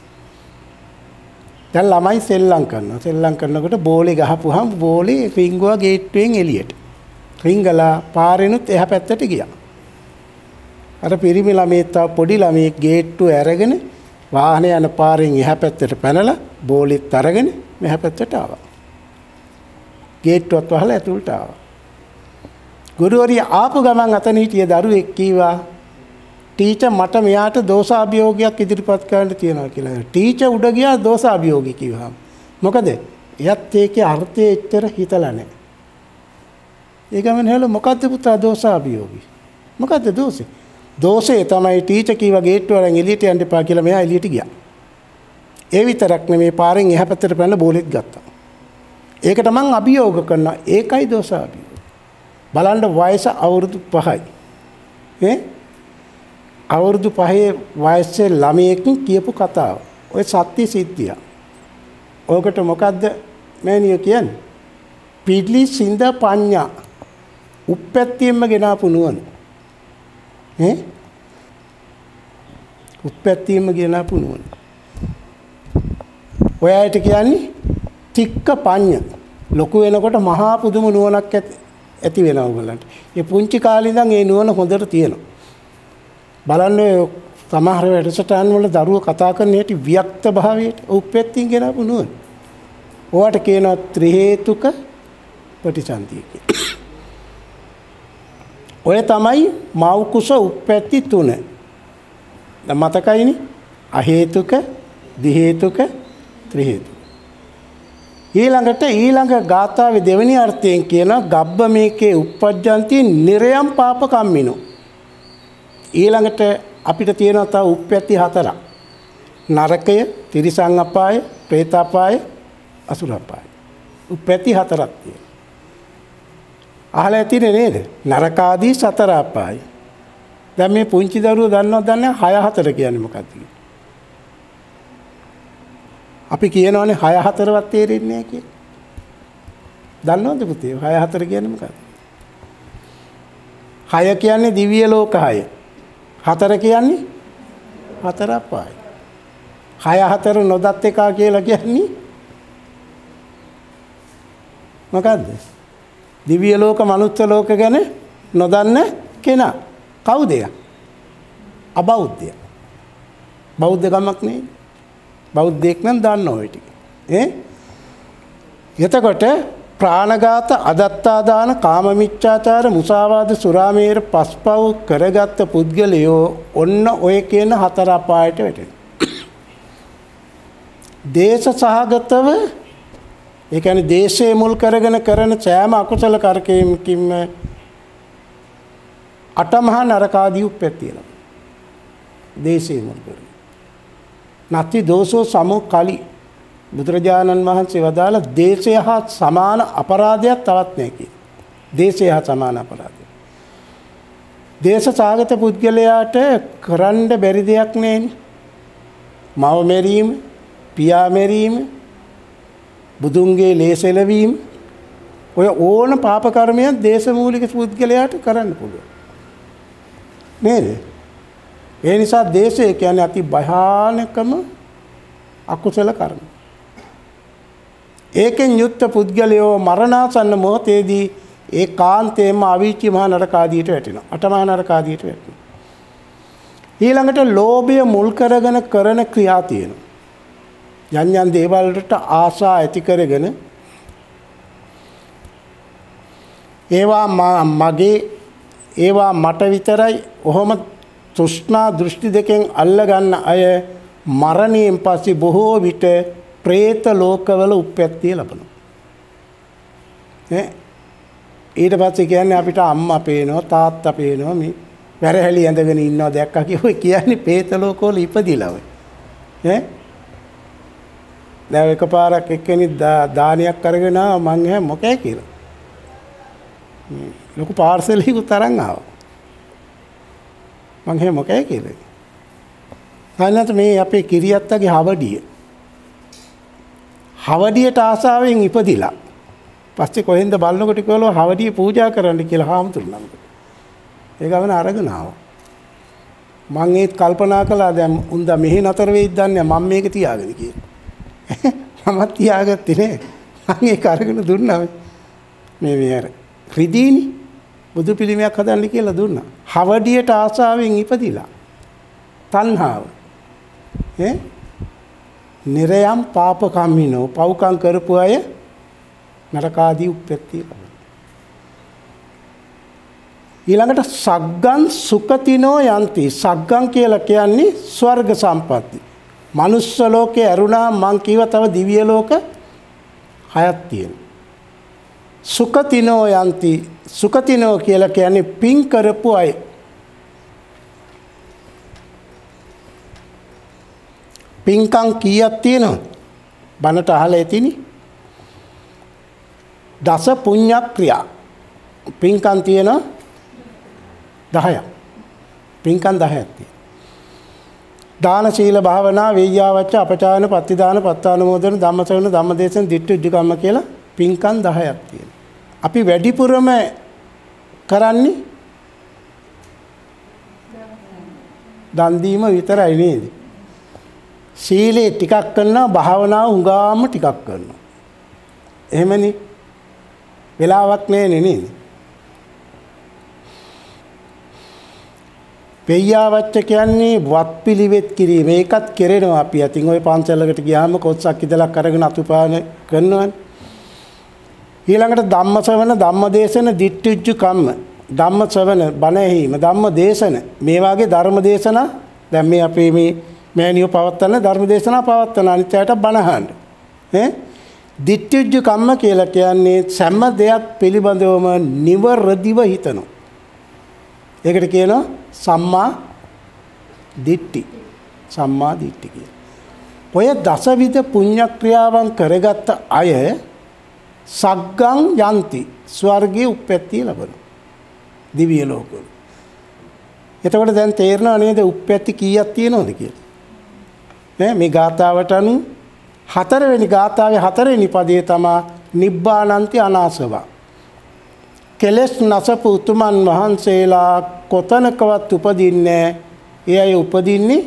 දැන් ළමයි සෙල්ලම් කරනවා. සෙල්ලම් කරනකොට බෝලේ ගහපුවාම බෝලේ රිංගුවා ගේට්ටුවෙන් එළියට. රිංගලා පාරෙනුත් එහා පැත්තට ගියා. අර පිරිමි ළමයි තව පොඩි ළමයි ගේට්ටුව අරගෙන වාහනේ යන පාරෙන් එහා පැත්තට පැනලා බෝලෙත් අරගෙන මෙහා පැත්තට ආවා. ගේට්ටුවත් වහලා ඇතුළට ආවා. ගුරුවරිය ආපු ගමන් අතන හිටිය දරුවෙක් කීවා ටීචර් මට මෙයාට දෝෂාභියෝගයක් ඉදිරිපත් කරන්න තියෙනවා කියලා. ටීචර් උඩ ගියා දෝෂාභියෝගي කිව්වහම. මොකද එයත් ඒකේ අර්ථය එච්චර හිතලා නැහැ. ඒ ගමන් හැල මොකද්ද පුතා දෝෂාභියෝගී? මොකද්ද දෝෂේ? දෝෂේ තමයි ටීචර් කීවා ගේට්ටුව වලින් එළියට යන්න එපා කියලා මෙයා එළියට ගියා. ඒ විතරක් නෙමෙයි පාරෙන් එහා පැත්තට පැනලා බෝලෙත් ගත්තා. ඒකට මං අභියෝග කරනවා. ඒකයි දෝෂාභියෝග. බලන්න වයස අවුරුදු 5යි. අවුරුදු 5 වයසේ ළමයෙක්ගෙන් කියපු කතාව. ඔය සත්‍ය සිද්ධිය. ඔකට මොකද්ද මෑනියෝ කියන්නේ? පිඩ්ලි සින්ද පඤ්ඤා. උප්පැත්තියෙන්ම ගෙනාපු නුවණ. උප්පැත්තියෙන්ම ගෙනාපු නුවණ. ඔය ඇයිට කියන්නේ තික්ක පඤ්ඤ. ලොකු වෙනකොට මහා පුදුම නුවණක් ඇති වෙනවා ඔයගලන්ට. මේ පුංචි කාලේ ඉඳන් ඒ නුවණ හොඳට තියෙනවා. බලන්න සමහර වැඩසටහන් වල දරුවෝ කතා කරන හැටි වික්ත භාවයට උප්පැත්තියෙන් ගෙනාපු නුවණ. ඔයාට කියනවා ත්‍රි හේතුක ප්‍රතිසන්දිය කියලා. ඔය තමයි මව් කුස උප්පැත්ති තුන. දැන් මතකයිනේ? අ හේතුක, දි හේතුක, ත්‍රි හේතුක. ඊළඟ ගාථාවේ දෙවෙනි අර්ථයෙන් කියන ගබ්බ මේකේ උප්පජ්ජන්ති නිරයම් පාප කම්මිනෝ. ඊළඟට අපිට තියෙනවා තව උප්පැත්ති හතරක්. නරකය, තිරිසන් අපාය, പ്രേත අපාය, අසුර අපාය. උප්පැත්ති හතරක් තියෙනවා. අහලා තියෙන්නේ නේද? නරකාදී සතර අපාය. දැන් මේ පුංචි දරුවෝ දන්නවද දන්නේ 6 4 කියන්නේ මොකක්ද කියලා? අපි කියනවානේ 6 4වත් තේරෙන්නේ නැහැ කියලා. දන්නවද පුතේ 6 4 කියන්නේ මොකක්ද? 6 කියන්නේ දිව්‍ය ලෝක 6. 4 කියන්නේ හතර අපාය. 6 4 නොදත් එක කියලා කියන්නේ මොකද්ද? දිව්‍ය ලෝක මනුස්ස ලෝක ගැන නොදන්න කෙනා. කවුද එයා? අබෞද්ධය. බෞද්ධ ගමක් නේ. බෞද්ධයෙක් නම් දන්න ඔය ටික. එතකොට ප්‍රාණඝාත, අදත්තා දාන, කාම මිච්ඡාචාර, මුසාවාද, සුරාමේර පස්පව් කරගත්ත පුද්ගලයෝ ඔන්න ඔය කියන හතර අපායට වැටෙනවා. දේශ සහගතව ඒ කියන්නේ දේශයේ මුල් කරගෙන කරන සෑම අකුසල කරකයකින්ම අටමහා නරකාදී උප්පැත්තිය ලබනවා. දේශයේ මුල් කරගෙන. නැති දෝෂෝ සමුකලි බුදුරජාණන් වහන්සේ වදාළ දේශය හා සමාන අපරාධයක් තවත් නැහැ කියලා. දේශය හා සමාන අපරාධය. දේශ සාගත පුද්ගලයාට කරන්න බැරි දෙයක් නැහැනේ. මව මෙරීම, පියා මෙරීම, බුදුන්ගේ ලේසෙලවීම, ඔය ඕන පාප කර්මයක් දේශමූලික පුද්ගලයාට කරන්න පුළුවන්. නේද? ඒ නිසා දේශය කියන්නේ අති භයානකම අකුසල කර්ම. ඒකෙන් යුක්ත පුද්ගලයෝ මරණාසන්න මොහොතේදී ඒකාන්තයෙන්ම අවීචි මහා නරකාදියට වැටෙනවා. අටමහා නරකාදියට වැටෙනවා. ඊළඟට ලෝභය මුල් කරගෙන කරන ක්‍රියා තියෙනවා. යම් යම් දේවල් වලට ආශා ඇති කරගෙන ඒවා මගේ, ඒවා මට විතරයි, ඔහොම තෘෂ්ණා දෘෂ්ටි දෙකෙන් අල්ල ගන්න අය මරණයෙන් පස්සේ බොහෝ විට പ്രേත ලෝකවල උප්පැත්තිය ලබනවා. ඊට පස්සේ කියන්නේ අපිට අම්මා පේනවා, තාත්තා පේනවා, මේ වැරහැලි ඇඳගෙන ඉන්නවා දැක්කා කියෝ කියන්නේ പ്രേත ලෝකවල ඉපදිලා ඔය. දැන් එකපාරක් එක්කෙනෙක් දානයක් අරගෙන මං එහා මොකෑ කියලා. ලොකු පාර්සල් එකක් තරන් ආවා. මං එහා මොකෑ කියලා. අන්නත් මේ අපේ කිරියත්තගේ හවඩිය. හවඩියට ආසාවෙන් ඉපදිලා. පස්සේ කොහෙන්ද බලනකොට කිව්වලු හවඩිය පූජා කරන්න කියලා හාමුදුරුවෝ නමකට. ඒ ගමන අරගෙන ආවා. මං ඒත් කල්පනා කළා දැන් උන්ද මෙහි නතර වෙයිද දන්නේ මම මේක තියාගෙන කියලා. මම තියාගත්තේ නේ. මං ඒක අරගෙන දුන්නා. මේ අර රිදීනි බුදු පිළිමයක් හදන්න කියලා දුන්නා. හවඩියට ආසාවෙන් ඉපදිලා. තණ්හාව. නිරයම් පාප කම්මිනෝ පව්කම් කරපු අය නරකාදී උප්පැත්තිය ලබනවා. ඊළඟට සග්ගං සුඛතිනෝ යන්ති. සග්ගං කියලා කියන්නේ ස්වර්ග සම්පatti. මනුස්ස ලෝකේ ඇරුණා මං කියව තව දිව්‍ය ලෝක 6ක් තියෙනවා. සුකතිනෝ යන්ති. සුකතිනෝ කියලා කියන්නේ පින් කරපු අය. පින්කම් කීයක් තියෙනවද? බණට අහලා ඇතිනේ. දස පුණ්‍ය ක්‍රියා. පින්කම් තියෙනවා 10ක්. පින්කම් 10ක් තියෙනවා. දාන සීල භාවනා වේයාවච්ච අපචායන පත්තිදාන පත්තානුමෝදන ධම්මසවන ධම්මදේශන දිට්ඨි උද්ධකම්ම කියලා පින්කම් 10ක් තියෙනවා. අපි වැඩිපුරම කරන්නේ දන් දීම විතරයි නේද? සීලේ ටිකක් කරනවා, භාවනාව හුඟාම ටිකක් කරනවා. එහෙමනේ. වෙලාවක් නෑනේ නේද? පෙය්‍යාවච්ච කියන්නේ වත් පිළිවෙත් කිරීම. ඒකත් කෙරෙනවා අපි. අතින් ওই පන්සලකට ගියාම කොටසක් ඉදලක් අරගෙන අතුපාන කරනවනේ. ඊළඟට ධම්මසවන ධම්මදේශන දිට්ඨිජ්ජු කම්ම. ධම්මසවන බණ ඇහිීම, ධම්මදේශන මේ වාගේ ධර්මදේශනා දැන් මේ අපේ මේ මෑණියෝ පවත්වන ධර්මදේශනා පවත්වන අනිත්‍යයට බණ අහන්න. දිට්ඨිජ්ජු කම්ම කියලා කියන්නේ සෑම දෙයක් පිළිබඳවම නිවර්දිව හිතනවා. ඒකට කියනවා සම්මා දිට්ඨි. සම්මා දිට්ඨි කියලා. ඔය දසවිධ පුණ්‍ය ක්‍රියාවන් කරගත්ත අය සග්ගං යන්ති ස්වර්ගයේ උප්පත්තිය ලබනවා. දිව්‍ය ලෝකවල. එතකොට දැන් තේරෙනව නේද උප්පත්ති කීයක් තියෙනවද කියලා? මේ ගාථාවට අනුව හතරවෙනි ගාථාවේ හතරවෙනි පදයේ තමා නිබ්බානන්ති අනාසවා. කෙලස් නසපු උතුමන් වහන්සේලා කොතනකවත් උපදින්නේ ඒ අය උපදින්නේ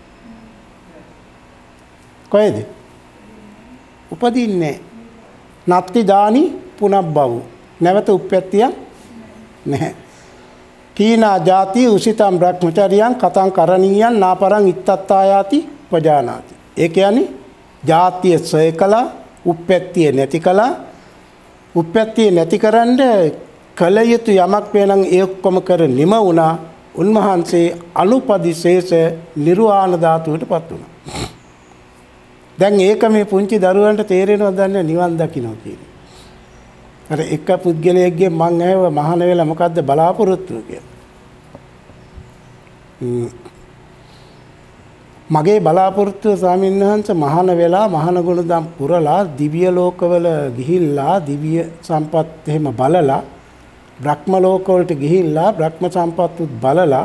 කොහෙද? උපදින්නේ නත්ති දානි පුනබ්බව. නැවත උප්පත්තියක් නැහැ. කීනා ජාති උසිතම් බ්‍රහ්මචර්යයන් කතං කරණීයන් නාපරං ඉත්තත්තායාති පජානාති. ඒ කියන්නේ ජාතිය සය කළා, උප්පත්තිය නැති කළා. උප්පත්තිය නැතිකරන්න කල යුතු යමක් වෙනනම් ඒ ඔක්කොම කර නිම වුණා. උන්වහන්සේ අනුපදිශේෂ නිර්වාණ ධාතුවටපත් වුණා. දැන් ඒක මේ පුංචි දරුවන්ට තේරෙනවද දන්නේ නිවන් දකින්න කියන්නේ. අර එක පුද්ගලයෙක්ගේ මං ඇහුව මහාන වෙලා මොකද්ද බලාපොරොත්තුව කියලා. මගේ බලාපොරොත්තුව ස්වාමීන් වහන්සේ මහාන වෙලා මහාන ගුණදම් පුරලා දිව්‍ය ලෝකවල ගිහිල්ලා දිව්‍ය සම්පත් එහෙම බලලා බ්‍රහ්ම ලෝකවලට ගිහිල්ලා බ්‍රහ්ම සම්පත් බලලා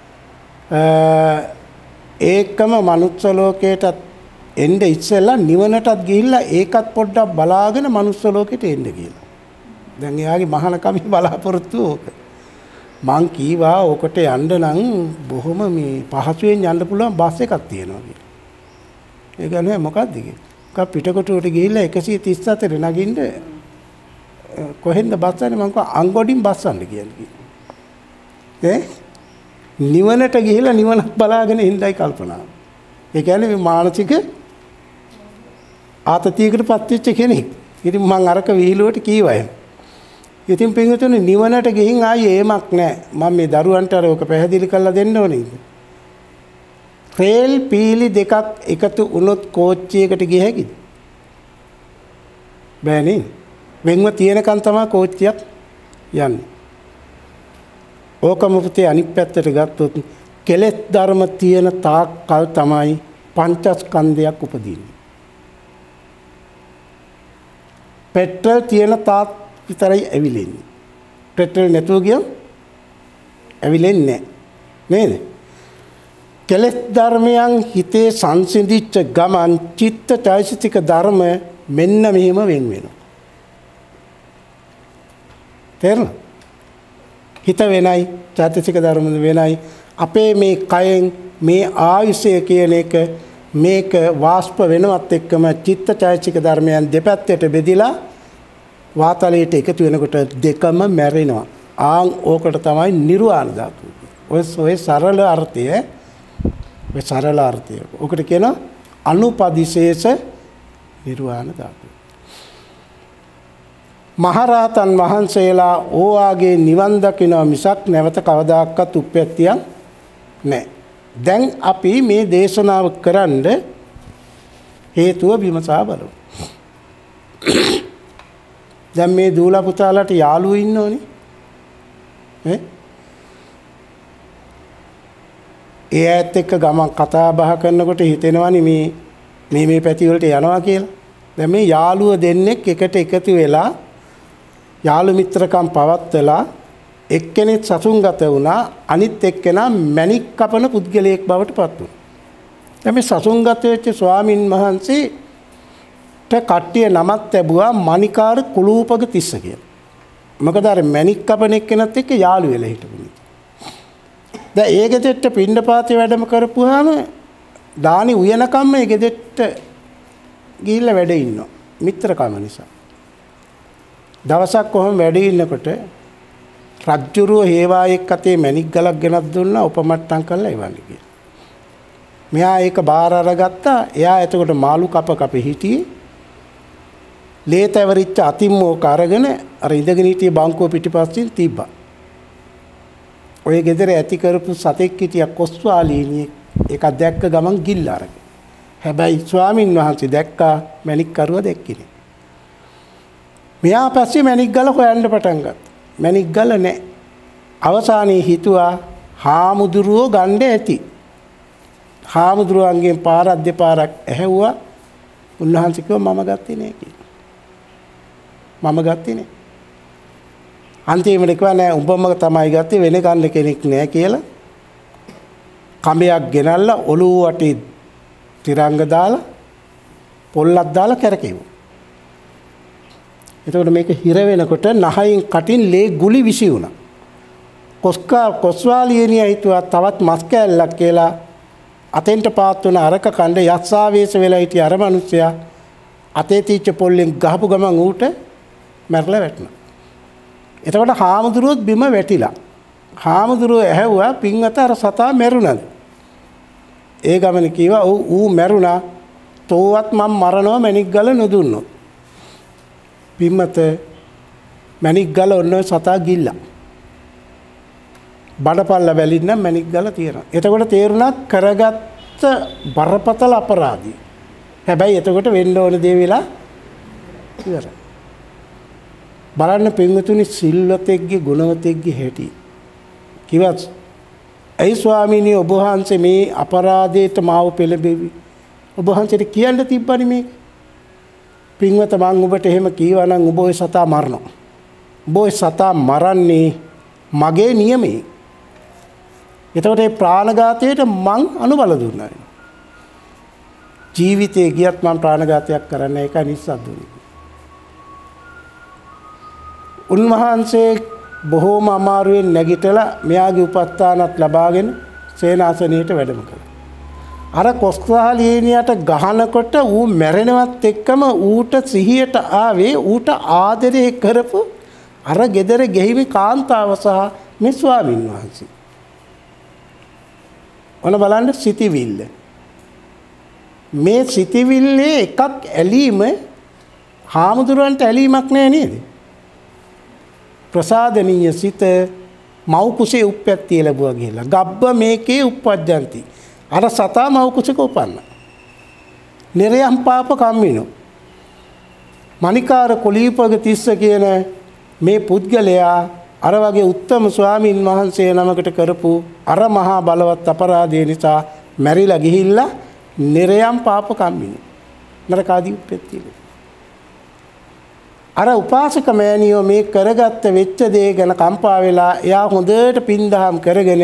ඒකම මනුස්ස ලෝකයටත් එන්න ඉස්සෙල්ලා නිවනටත් ගිහිල්ලා ඒකත් පොඩ්ඩක් බලාගෙන මනුස්ස ලෝකෙට එන්න කියලා. දැන් එයාගේ මහානකමේ බලාපොරොත්තුව ඕක. මං කීවා ඔකට යන්න නම් බොහොම මේ පහසුවෙන් යන්න පුළුවන් බස් එකක් තියෙනවා කියලා. ඒ කියන්නේ මොකක්ද කියලා. පිටකොටුවට ගිහිල්ලා 134 නගින්න කොහෙන්ද බස්සන්නේ මං කව අංගොඩින් බස්සන්න කියලා. නිවනට ගිහිල්ලා නිවනක් බලාගෙන ඉඳයි කල්පනා. ඒ කියන්නේ මේ මානසික ආතතියකටපත් වෙච්ච කෙනෙක්. ඉතින් මං අරක විහිළුවට කීවා. ඉතින් පින්වතුනි නිවනට ගිහින් ආයේ ඒමක් නැහැ. මම මේ දරුවන්ට අර ඔක පැහැදිලි කරලා දෙන්න ඕනේ. රේල් පීලි දෙකක් එකතු වුණොත් කෝච්චියකට ගිය හැකිද? බෑනේ. වෙන්ව තියෙනකන් තමයි කෝච්චියක් යන්නේ. ඕකම පුතේ අනිත් පැත්තට ගත්තොත් කෙලෙස් ධර්ම තියෙන තාක් කල් තමයි පංචස්කන්ධයක් උපදින්නේ. පෙට්‍රල් තියෙන තාක් විතරයි ඇවිලෙන්නේ. පෙට්‍රල් නැතුව ගියොත් ඇවිලෙන්නේ නේද? කෙලෙස් ධර්මයන් හිතේ සංසිඳිච්ච ගමන් චිත්ත චෛතසික ධර්ම මෙන්න මෙහෙම වෙන් වෙනවා. තේරුණා? හිත වෙනයි චෛතසික ධර්ම වෙනයි. අපේ මේ කයෙන් මේ ආයුෂය කියන එක මේක වාෂ්ප වෙනවත් එක්කම චිත්ත චෛතසික ධර්මයන් දෙපැත්තට බෙදිලා වාතලයට එකතු වෙනකොට දෙකම මැරෙනවා. ආන් ඕකට තමයි නිර්වාණ ධාතුව. ඔය සරල අර්ථය ඔකට කියනවා අනුපදිශේෂ නිර්වාණ ධාතුව. මහරහතන් වහන්සේලා ඕවාගේ නිවන් දකින්න මිසක් නැවත කවදාකවත් උප්පත්තියක් නැහැ. දැන් අපි මේ දේශනාව කරන්න හේතුව විමසා බලමු. දැන් මේ දූලා පුතාලාට යාළුවෝ ඉන්නෝනේ. ඒ ඇත්ත එක්ක ගමන් කතා බහ කරනකොට හිතෙනවනේ මේ පැති වලට යනවා කියලා. දැන් මේ යාළුවෝ දෙන්නෙක් එකට එකතු වෙලා යාළු මිත්‍රකම් පවත්වලා එක්කෙනෙක් සසුන්ගත වුණා, අනිත් එක්කෙනා මැණික් කපන පුද්ගලයෙක් බවට පත් වුණා. දැන් මේ සසුන්ගත වෙච්ච ස්වාමින් වහන්සේට කට්ටිය නමක් ලැබුවා මණිකාර කුලූපග තිස්ස කියලා. මොකද අර මැණික් කපන එක්කෙනත් එක්ක යාළු වෙලා හිටපු නිසා. දැන් ඒ ගෙදරට පින්ඩපාතේ වැඩම කරපුවාම දානි උයනකම්ම ඒ ගෙදරට ගිහිල්ලා වැඩ ඉන්නවා මිත්‍රකම නිසා. දවසක් කොහොම වැඩ ඉන්නකොට රජ්ජුරුව හේවායෙක් අතේ මැණික් ගලක් ගෙනත් දුන්නා උපමට්ටම් කරලා එවන්න කියලා. මෙයා ඒක බාර අරගත්තා. එයා එතකොට මාළු කප හිටියේ. ලේතැවරිච්ච අතින් ඕක අරගෙන අර ඉඳගෙන හිටියේ බංකුව පිටිපස්සෙන් තිබ්බා. ඔය ගෙදර ඇති කරපු සතෙක් හිටියා කොස්වාලීනියෙක්. ඒක දැක්ක ගමන් ගිල්ල අරගෙන. හැබැයි ස්වාමින් වහන්සේ දැක්කා මැණික් කරුවා දැක්කේ නෑ. මෙයා පස්සේ මැණික් ගල හොයන්න පටන් ගත්තා. මැණික් ගල නෑ. අවසානයේ හිතුවා හාමුදුරුවෝ ගන්න ඇති. හාමුදුරුවන්ගෙන් පාරක් දෙපාරක් ඇහැව්වා. උන්වහන්සේ කිව්වා මම ගත්තේ නෑ කියලා. මම ගත්තේ නෑ. අන්තිමට කිව්වා නෑ උඹම තමයි ගත්තේ වෙන කන්න කෙනෙක් නෑ කියලා. කඹයක් ගෙනල්ලා ඔළුව වටේ තිරංග දාලා පොල්ලක් දාලා කැරකෙව්වා. එතකොට මේක හිර වෙනකොට නහයින් කටින් ලේ ගුලි විසි වුණා. කොස්වාලියනිය හිතුවා තවත් මස් කෑල්ලක් කියලා අතෙන්ට පාත් වුණ අරක කණ්ඩ යස්සාවේශ වෙලා හිටිය අර මිනිස්සයා අතේ තීච්ච පොල්ලෙන් ගහපු ගමන් ඌට මැරලා වැටුණා. එතකොට හාමුදුරුවොත් බිම වැටිලා. හාමුදුරුවෝ ඇහැව්වා පින්වත අර සතා මැරුණාද? ඒ ගමන කිව්වා ඌ මැරුණා. තෝවත් මම මරනවා මැණික් ගල නොදුන්නොත්. පින්වත මැණික් ගල ඔන්න සතා ගිල්ලා. බඩපල්ල බැලින්න මැණික් ගල තියෙනවා. එතකොට තේරුණා කරගත්ත බරපතල අපරාධය. හැබැයි එතකොට වෙන්න ඕන දේ වෙලා ඉවරයි. බලන්න පින්වතුනි සිල්වතෙක්ගේ ගුණවතෙක්ගේ හැටි. කිව්වත් ඇයි ස්වාමීනි ඔබ වහන්සේ මේ අපරාධයට මාව පෙළඹෙවි? ඔබ වහන්සේට කියන්න තිබ්බනේ මේක. පින්වත මං ඔබට එහෙම කීවා නම් ඔබ ඔය සතා මරනවා. ඔබ ඔය සතා මරන්නේ මගේ නියමයේ. එතකොට මේ ප්‍රාණඝාතයට මං අනුබල දුන්නා. ජීවිතේ ගියත් මං ප්‍රාණඝාතයක් කරන්න ඒක නිස්සද්දුනේ. උන්වහන්සේ බොහෝම අමාරුවෙන් නැගිටලා මෙයාගේ උපස්ථානත් ලබාගෙන සේනාසනයට වැඩම කළා. අර කොස්වාලියනියට ගහනකොට ඌ මැරෙනවත් එක්කම ඌට සිහියට ආවේ ඌට ආදරය කරපු අර ගෙදර ගෙහිමි කාන්තාව සහ මේ ස්වාමීන් වහන්සේ. ඔන්න බලන්න සිටිවිල්ල. මේ සිටිවිල්ලේ එකක් ඇලීම හාමුදුරන්ට ඇලීමක් නෑ නේද? ප්‍රසාදනීය සිත මව් කුසේ උප්පැත්තිය ලැබුවා කියලා. ගබ්බ මේකේ උප්පජ්ජಂತಿ. අර සතා මව් කුසක උපන්න. නිරයම් පාප කම්මිනෝ. මණිකාර කුලීපග තිස්ස කියන මේ පුද්ගලයා අර වගේ උත්තම ස්වාමීන් වහන්සේ නමකට කරපු අර මහා බලවත් අපරාධය නිසා මැරිලා ගිහිල්ලා නිරයම් පාප කම්මිනෝ. නරකාදී උප්පැත්තිය. අර උපාසක මෑණියෝ මේ කරගත්ත වෙච්ච දේ ගැන කම්පා වෙලා එයා හොඳට පින්දහම් කරගෙන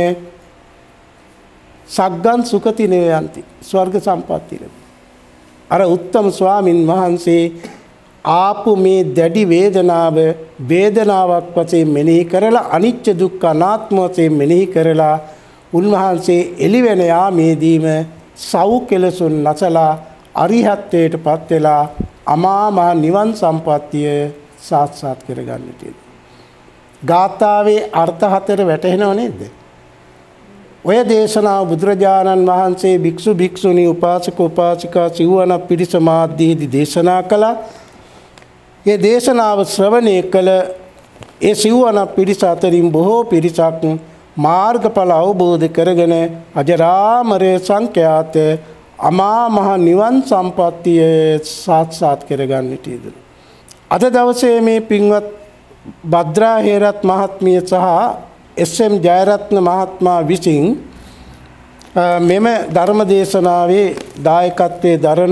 සග්ගන් සුඛති නේයන්ති ස්වර්ග සම්පත්තිය. අර උත්තම ස්වාමින් වහන්සේ ආපු මේ දැඩි වේදනාවක් වශයෙන් මෙනෙහි කරලා අනිච්ච දුක්ඛ අනාත්ම වශයෙන් මෙනෙහි කරලා උන්වහන්සේ එළිවෙන යාමේදීම සව් කෙලසුන් නැසලා අරිහත්ත්වයට පත් වෙලා අමා මහ නිවන් සම්පත්තිය සාක්ෂාත් කරගන්නට. ගාථාවේ අර්ථ හතර වැටහෙනව නේද? ඔය දේශනාව බුදුරජාණන් වහන්සේ භික්ෂු භික්ෂුණී උපාසක උපාසිකා සිව්වන පිරිස මාධ්‍යයේදී දේශනා කළා. ඒ දේශනාව ශ්‍රවණය කළ ඒ සිව්වන පිරිස අතරින් බොහෝ පිරිසක් මාර්ගඵල අවබෝධ කරගෙන අජරාමරය සංඛ්‍යාත අමා මහ නිවන් සම්පත්තිය සාක්ෂාත් කරගන්නට යෙදුණා. අද දවසේ මේ පින්වත් භද්‍රා හේරත් මහත්මිය සහ SM ජයරත්න මහත්මයා විසින් මෙම ධර්ම දේශනාවේ දායකත්වයේ දරන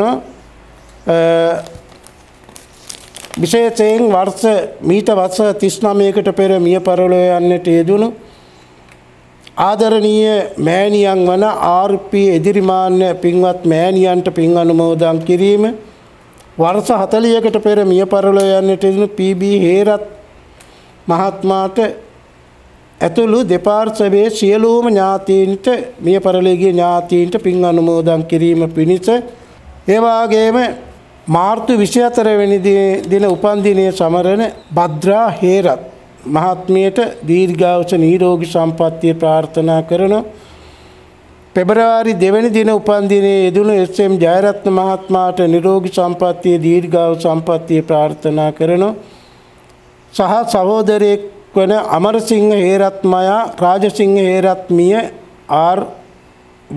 විශේෂයෙන් වර්ෂ මීට වර්ෂ 39කට පෙර මිය පරලොව යන්නට යෙදුණු ආදරණීය මෑණියන් වන RP එදිරිමාන්‍ය පින්වත් මෑණියන්ට පින් අනුමෝදන් කිරීම, වර්ෂ 40කට පෙර මිය පරලොව යන්නට යෙදුණු PB හේරත් මහත්මයාට ඇතුළු දෙපාර්ශ්වයේ සියලුම ඥාතීන්ට මිය පරලොව ගිය ඥාතීන්ට පින් අනුමෝදන් කිරීම පිණිස, ඒ වගේම මාර්තු 24 වෙනි දින උපන්දිනයේ සමරන භද්‍රා හේරත් මහත්මියට දීර්ඝායුෂ නිරෝගී සම්පන්නිය ප්‍රාර්ථනා කරන, පෙබරවාරි 2 වෙනි දින උපන්දිනයේ යෙදුණු SM ජයරත්න මහත්මයාට නිරෝගී සම්පන්නිය දීර්ඝායුෂ සම්පන්නිය ප්‍රාර්ථනා කරන සහ සහෝදරයෙක් වන අමරසිංහ හේරත්මයා රාජසිංහ හේරත්මිය RV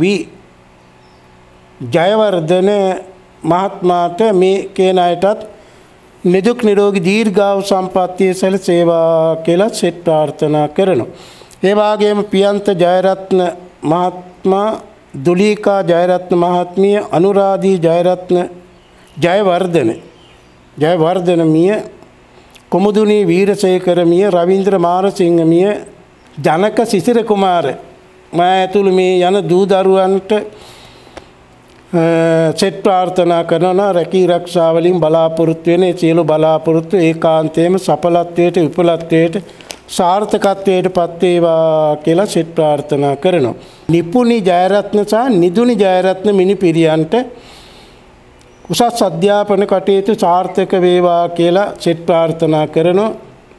ජයවර්ධන මහත්මයාට මේ කියන අයටත් නිදුක් නිරෝගී දීර්ඝායු සම්පන්නිය සැලසේවා කියලා සෙත් ප්‍රාර්ථනා කරනවා. ඒ වගේම පියන්ත ජයරත්න මහත්මයා, දුලීකා ජයරත්න මහත්මිය, අනුරාධී ජයවර්ධන මිය, කුමුදුනී වීරසේකර මිය, රවීන්ද්‍ර මාරසිංහ මිය, ජනක සිසිර කුමාර මා ඇතුළු මේ යන දූ දරුවන්ට සෙත් ප්‍රාර්ථනා කරනවා. රැකී ආරක්ෂා වලින් බලාපොරොත්තු වෙන සියලු බලාපොරොත්තු ඒකාන්තයෙන්ම සඵලත්වයට, විපුලත්වයට, සාර්ථකත්වයට පත් වේවා කියලා සෙත් ප්‍රාර්ථනා කරනවා. නිපුණි ජයරත්න සහ නිදුනි ජයරත්න මිනිපිරියන්ට උසස් අධ්‍යාපන කටයුතු සාර්ථක වේවා කියලා සෙත් ප්‍රාර්ථනා කරනවා.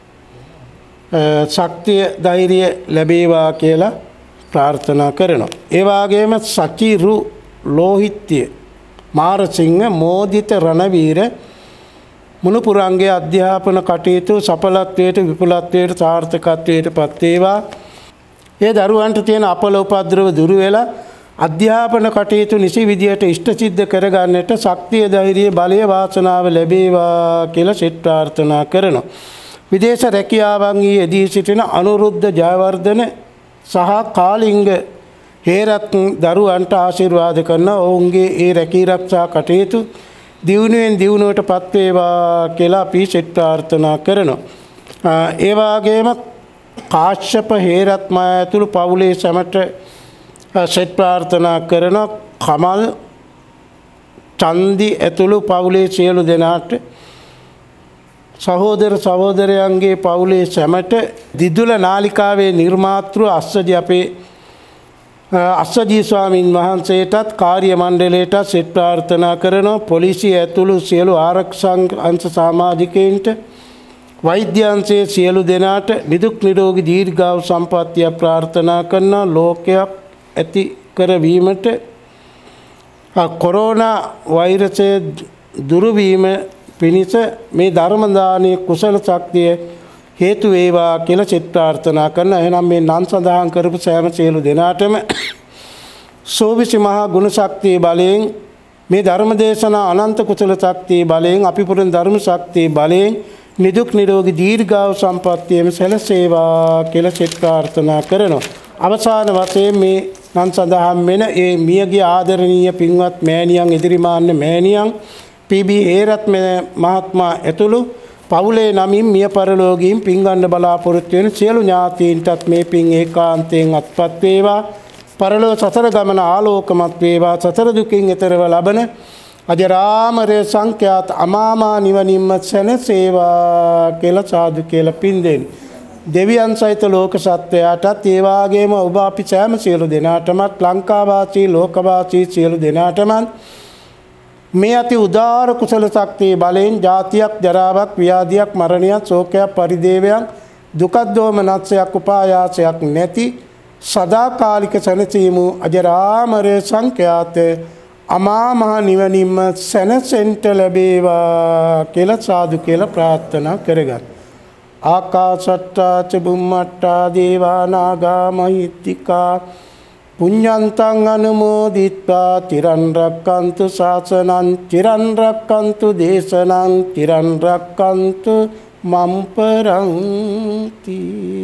ශක්තිය ධෛර්යය ලැබේවා කියලා ප්‍රාර්ථනා කරනවා. ඒ වගේම සචිරු ලෝහිත්‍ය මාරසිංහ, මෝදිත රණවීර මුණුපුරන්ගේ අධ්‍යාපන කටයුතු සඵලත්වයට, විපුලත්වයට, සාර්ථකත්වයට පත් වේවා. ඒ දරුවන්ට තියෙන අපල උපද්‍රව දුරු වෙලා අධ්‍යාපන කටයුතු නිසි විදියට ඉෂ්ට සිද්ධ කරගන්නට ශක්තිය, ධෛර්යය, බලය, වාසනාව ලැබේවා කියලා සෙත් ප්‍රාර්ථනා කරනවා. විදේශ රැකියාවන් යෙදී සිටින අනුරුද්ධ ජයවර්ධන සහ කාලිංග හේරත් දරුවන්ට ආශිර්වාද කරන ඔවුන්ගේ ඒ රැකී ආරක්ෂා කටයුතු දියුණුවෙන් දියුණුවට පත් වේවා කියලා අපි සෙත් ප්‍රාර්ථනා කරනවා. ඒ වගේම කාශ්‍යප හේරත් මා ඇතුළු පවුලේ සැමට සෙත් ප්‍රාර්ථනා කරන, කමල් චන්දි ඇතුළු පවුලේ සියලු දෙනාට, සහෝදර සහෝදරයන්ගේ පවුලේ සැමට, දිදුල නාලිකාවේ නිර්මාතෘ අස්සජී ස්වාමීන් වහන්සේටත් කාර්ය මණ්ඩලයටත් සෙත් ප්‍රාර්ථනා කරනවා. පොලිසිය ඇතුළු සියලු ආරක්ෂක අංශ සමාජිකයින්ට, වෛද්‍ය අංශයේ සියලු දෙනාට නිදුක් නිරෝගී දීර්ඝායු සම්පන්නිය ප්‍රාර්ථනා කරනවා. ලෝකයක් ඇති කරවීමට, කොරෝනා වෛරසය දුරු වීම පිණිස මේ ධර්ම දානයේ කුසල ශක්තිය හේතු වේවා කියලා සෙත් ප්‍රාර්ථනා කරන. එහෙනම් මේ නම් සඳහන් කරපු සෑම සියලු දෙනාටම සෝවිසි මහා ගුණ ශක්තිය බලයෙන්, මේ ධර්ම දේශනා අනන්ත කුසල ශක්තිය බලයෙන්, අපි පුරුදු ධර්ම ශක්තිය බලයෙන් නිදුක් නිරෝගී දීර්ඝායු සම්පන්නියම සැලසේවා කියලා සෙත් ප්‍රාර්ථනා කරනවා. අවසාන වශයෙන් මේ නම් සඳහන් වෙන ඒ මියගිය ආදරණීය පින්වත් මෑණියන්, එදිරිමාන්‍ය මෑණියන්, PB හේරත් මහත්මයා ඇතුළු පවුලේ නමින් මිය පරලොව ගින් පින් ගන්න බලාපොරොත්තු වෙන සියලු ඥාතීන්ටත් මේ පින් ඒකාන්තයෙන් අත්පත් වේවා. පරලොව සතර ගමන ආලෝකමත් වේවා. සතර දුකින් එතරව ලබන අජරාමර සංඛ්‍යාත අමාමා නිවනින්ම සැනසේවා කියලා සාදු කියලා පින් දෙන්න. දෙවියන් සහිත ලෝක සත්වයාටත්, ඒ වගේම ඔබ අපි සෑම සියලු දෙනාටමත්, ලංකාවාසී ලෝකවාසී සියලු දෙනාටම මේ අති උදාර කුසල ශක්තිය බලයෙන් ජාතියක්, ජරාවක්, ව්‍යාධියක්, මරණයක්, ශෝකයක්, පරිදේවයක්, දුකක්, දෝමනස්සයක්, උපායාසයක් නැති සදාකාලික සැනසීම අජරාමර සංඛ්‍යාත අමා මහ නිවනින්ම සැනසෙන්ට ලැබේවා කියලා සාදු කියලා ප්‍රාර්ථනා කරගන්න. ආකාශට්ටා ච බුම්මට්ටා දේවා නාග මහිත්‍තිකා පුඤ්ඤන්තං අනුමෝදිත්වා තිරන් රක්칸තු ශාසනං තිරන් රක්칸තු දේශනං තිරන් රක්칸තු මම් පරන්ති.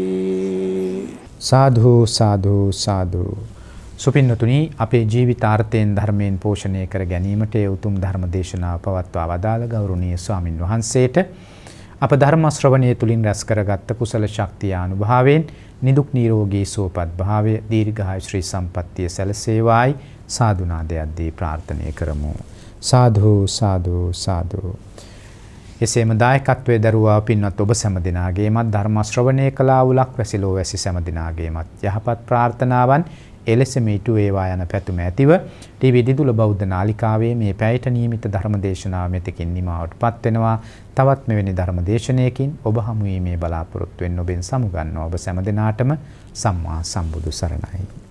සාධු සාධු සාධු. සුපින්නතුනි, අපේ ජීවිතාර්ථයෙන් ධර්මයෙන් පෝෂණය කර ගැනීමට උතුම් ධර්ම දේශනාව පවත්වා වදාළ ගෞරවනීය ස්වාමින් වහන්සේට අප ධර්ම ශ්‍රවණය තුලින් රැස් කරගත් කුසල ශක්තිය අනුභවයෙන් නිදුක් නිරෝගී සුවපත් භාවය දීර්ඝායු ශ්‍රී සම්පන්නිය සැලසේවායි සාදුනාදයක්දී ප්‍රාර්ථනා කරමු. සාධු සාධු සාධු. එසේම දායකත්වයේ දරුවා පින්වත් ඔබ සෑම දිනාගේමත් ධර්ම ශ්‍රවණය කළා වූලක් වැසිලෝ වැසි සෑම දිනාගේමත් යහපත් ප්‍රාර්ථනාවන් එලෙසම ඊට වේවා යන පැතුම ඇතිව ටීවී දිදුල බෞද්ධ නාලිකාවේ මේ පැයට නියමිත ධර්ම දේශනාව මෙතකින් නිමවටපත් වෙනවා. තවත් මෙවැනි ධර්ම දේශනාවකින් ඔබ හමු වීමේ බලාපොරොත්තු වෙන ඔබෙන් සමුගන්නවා. ඔබ සෑම දිනාටම සම්මා සම්බුදු සරණයි.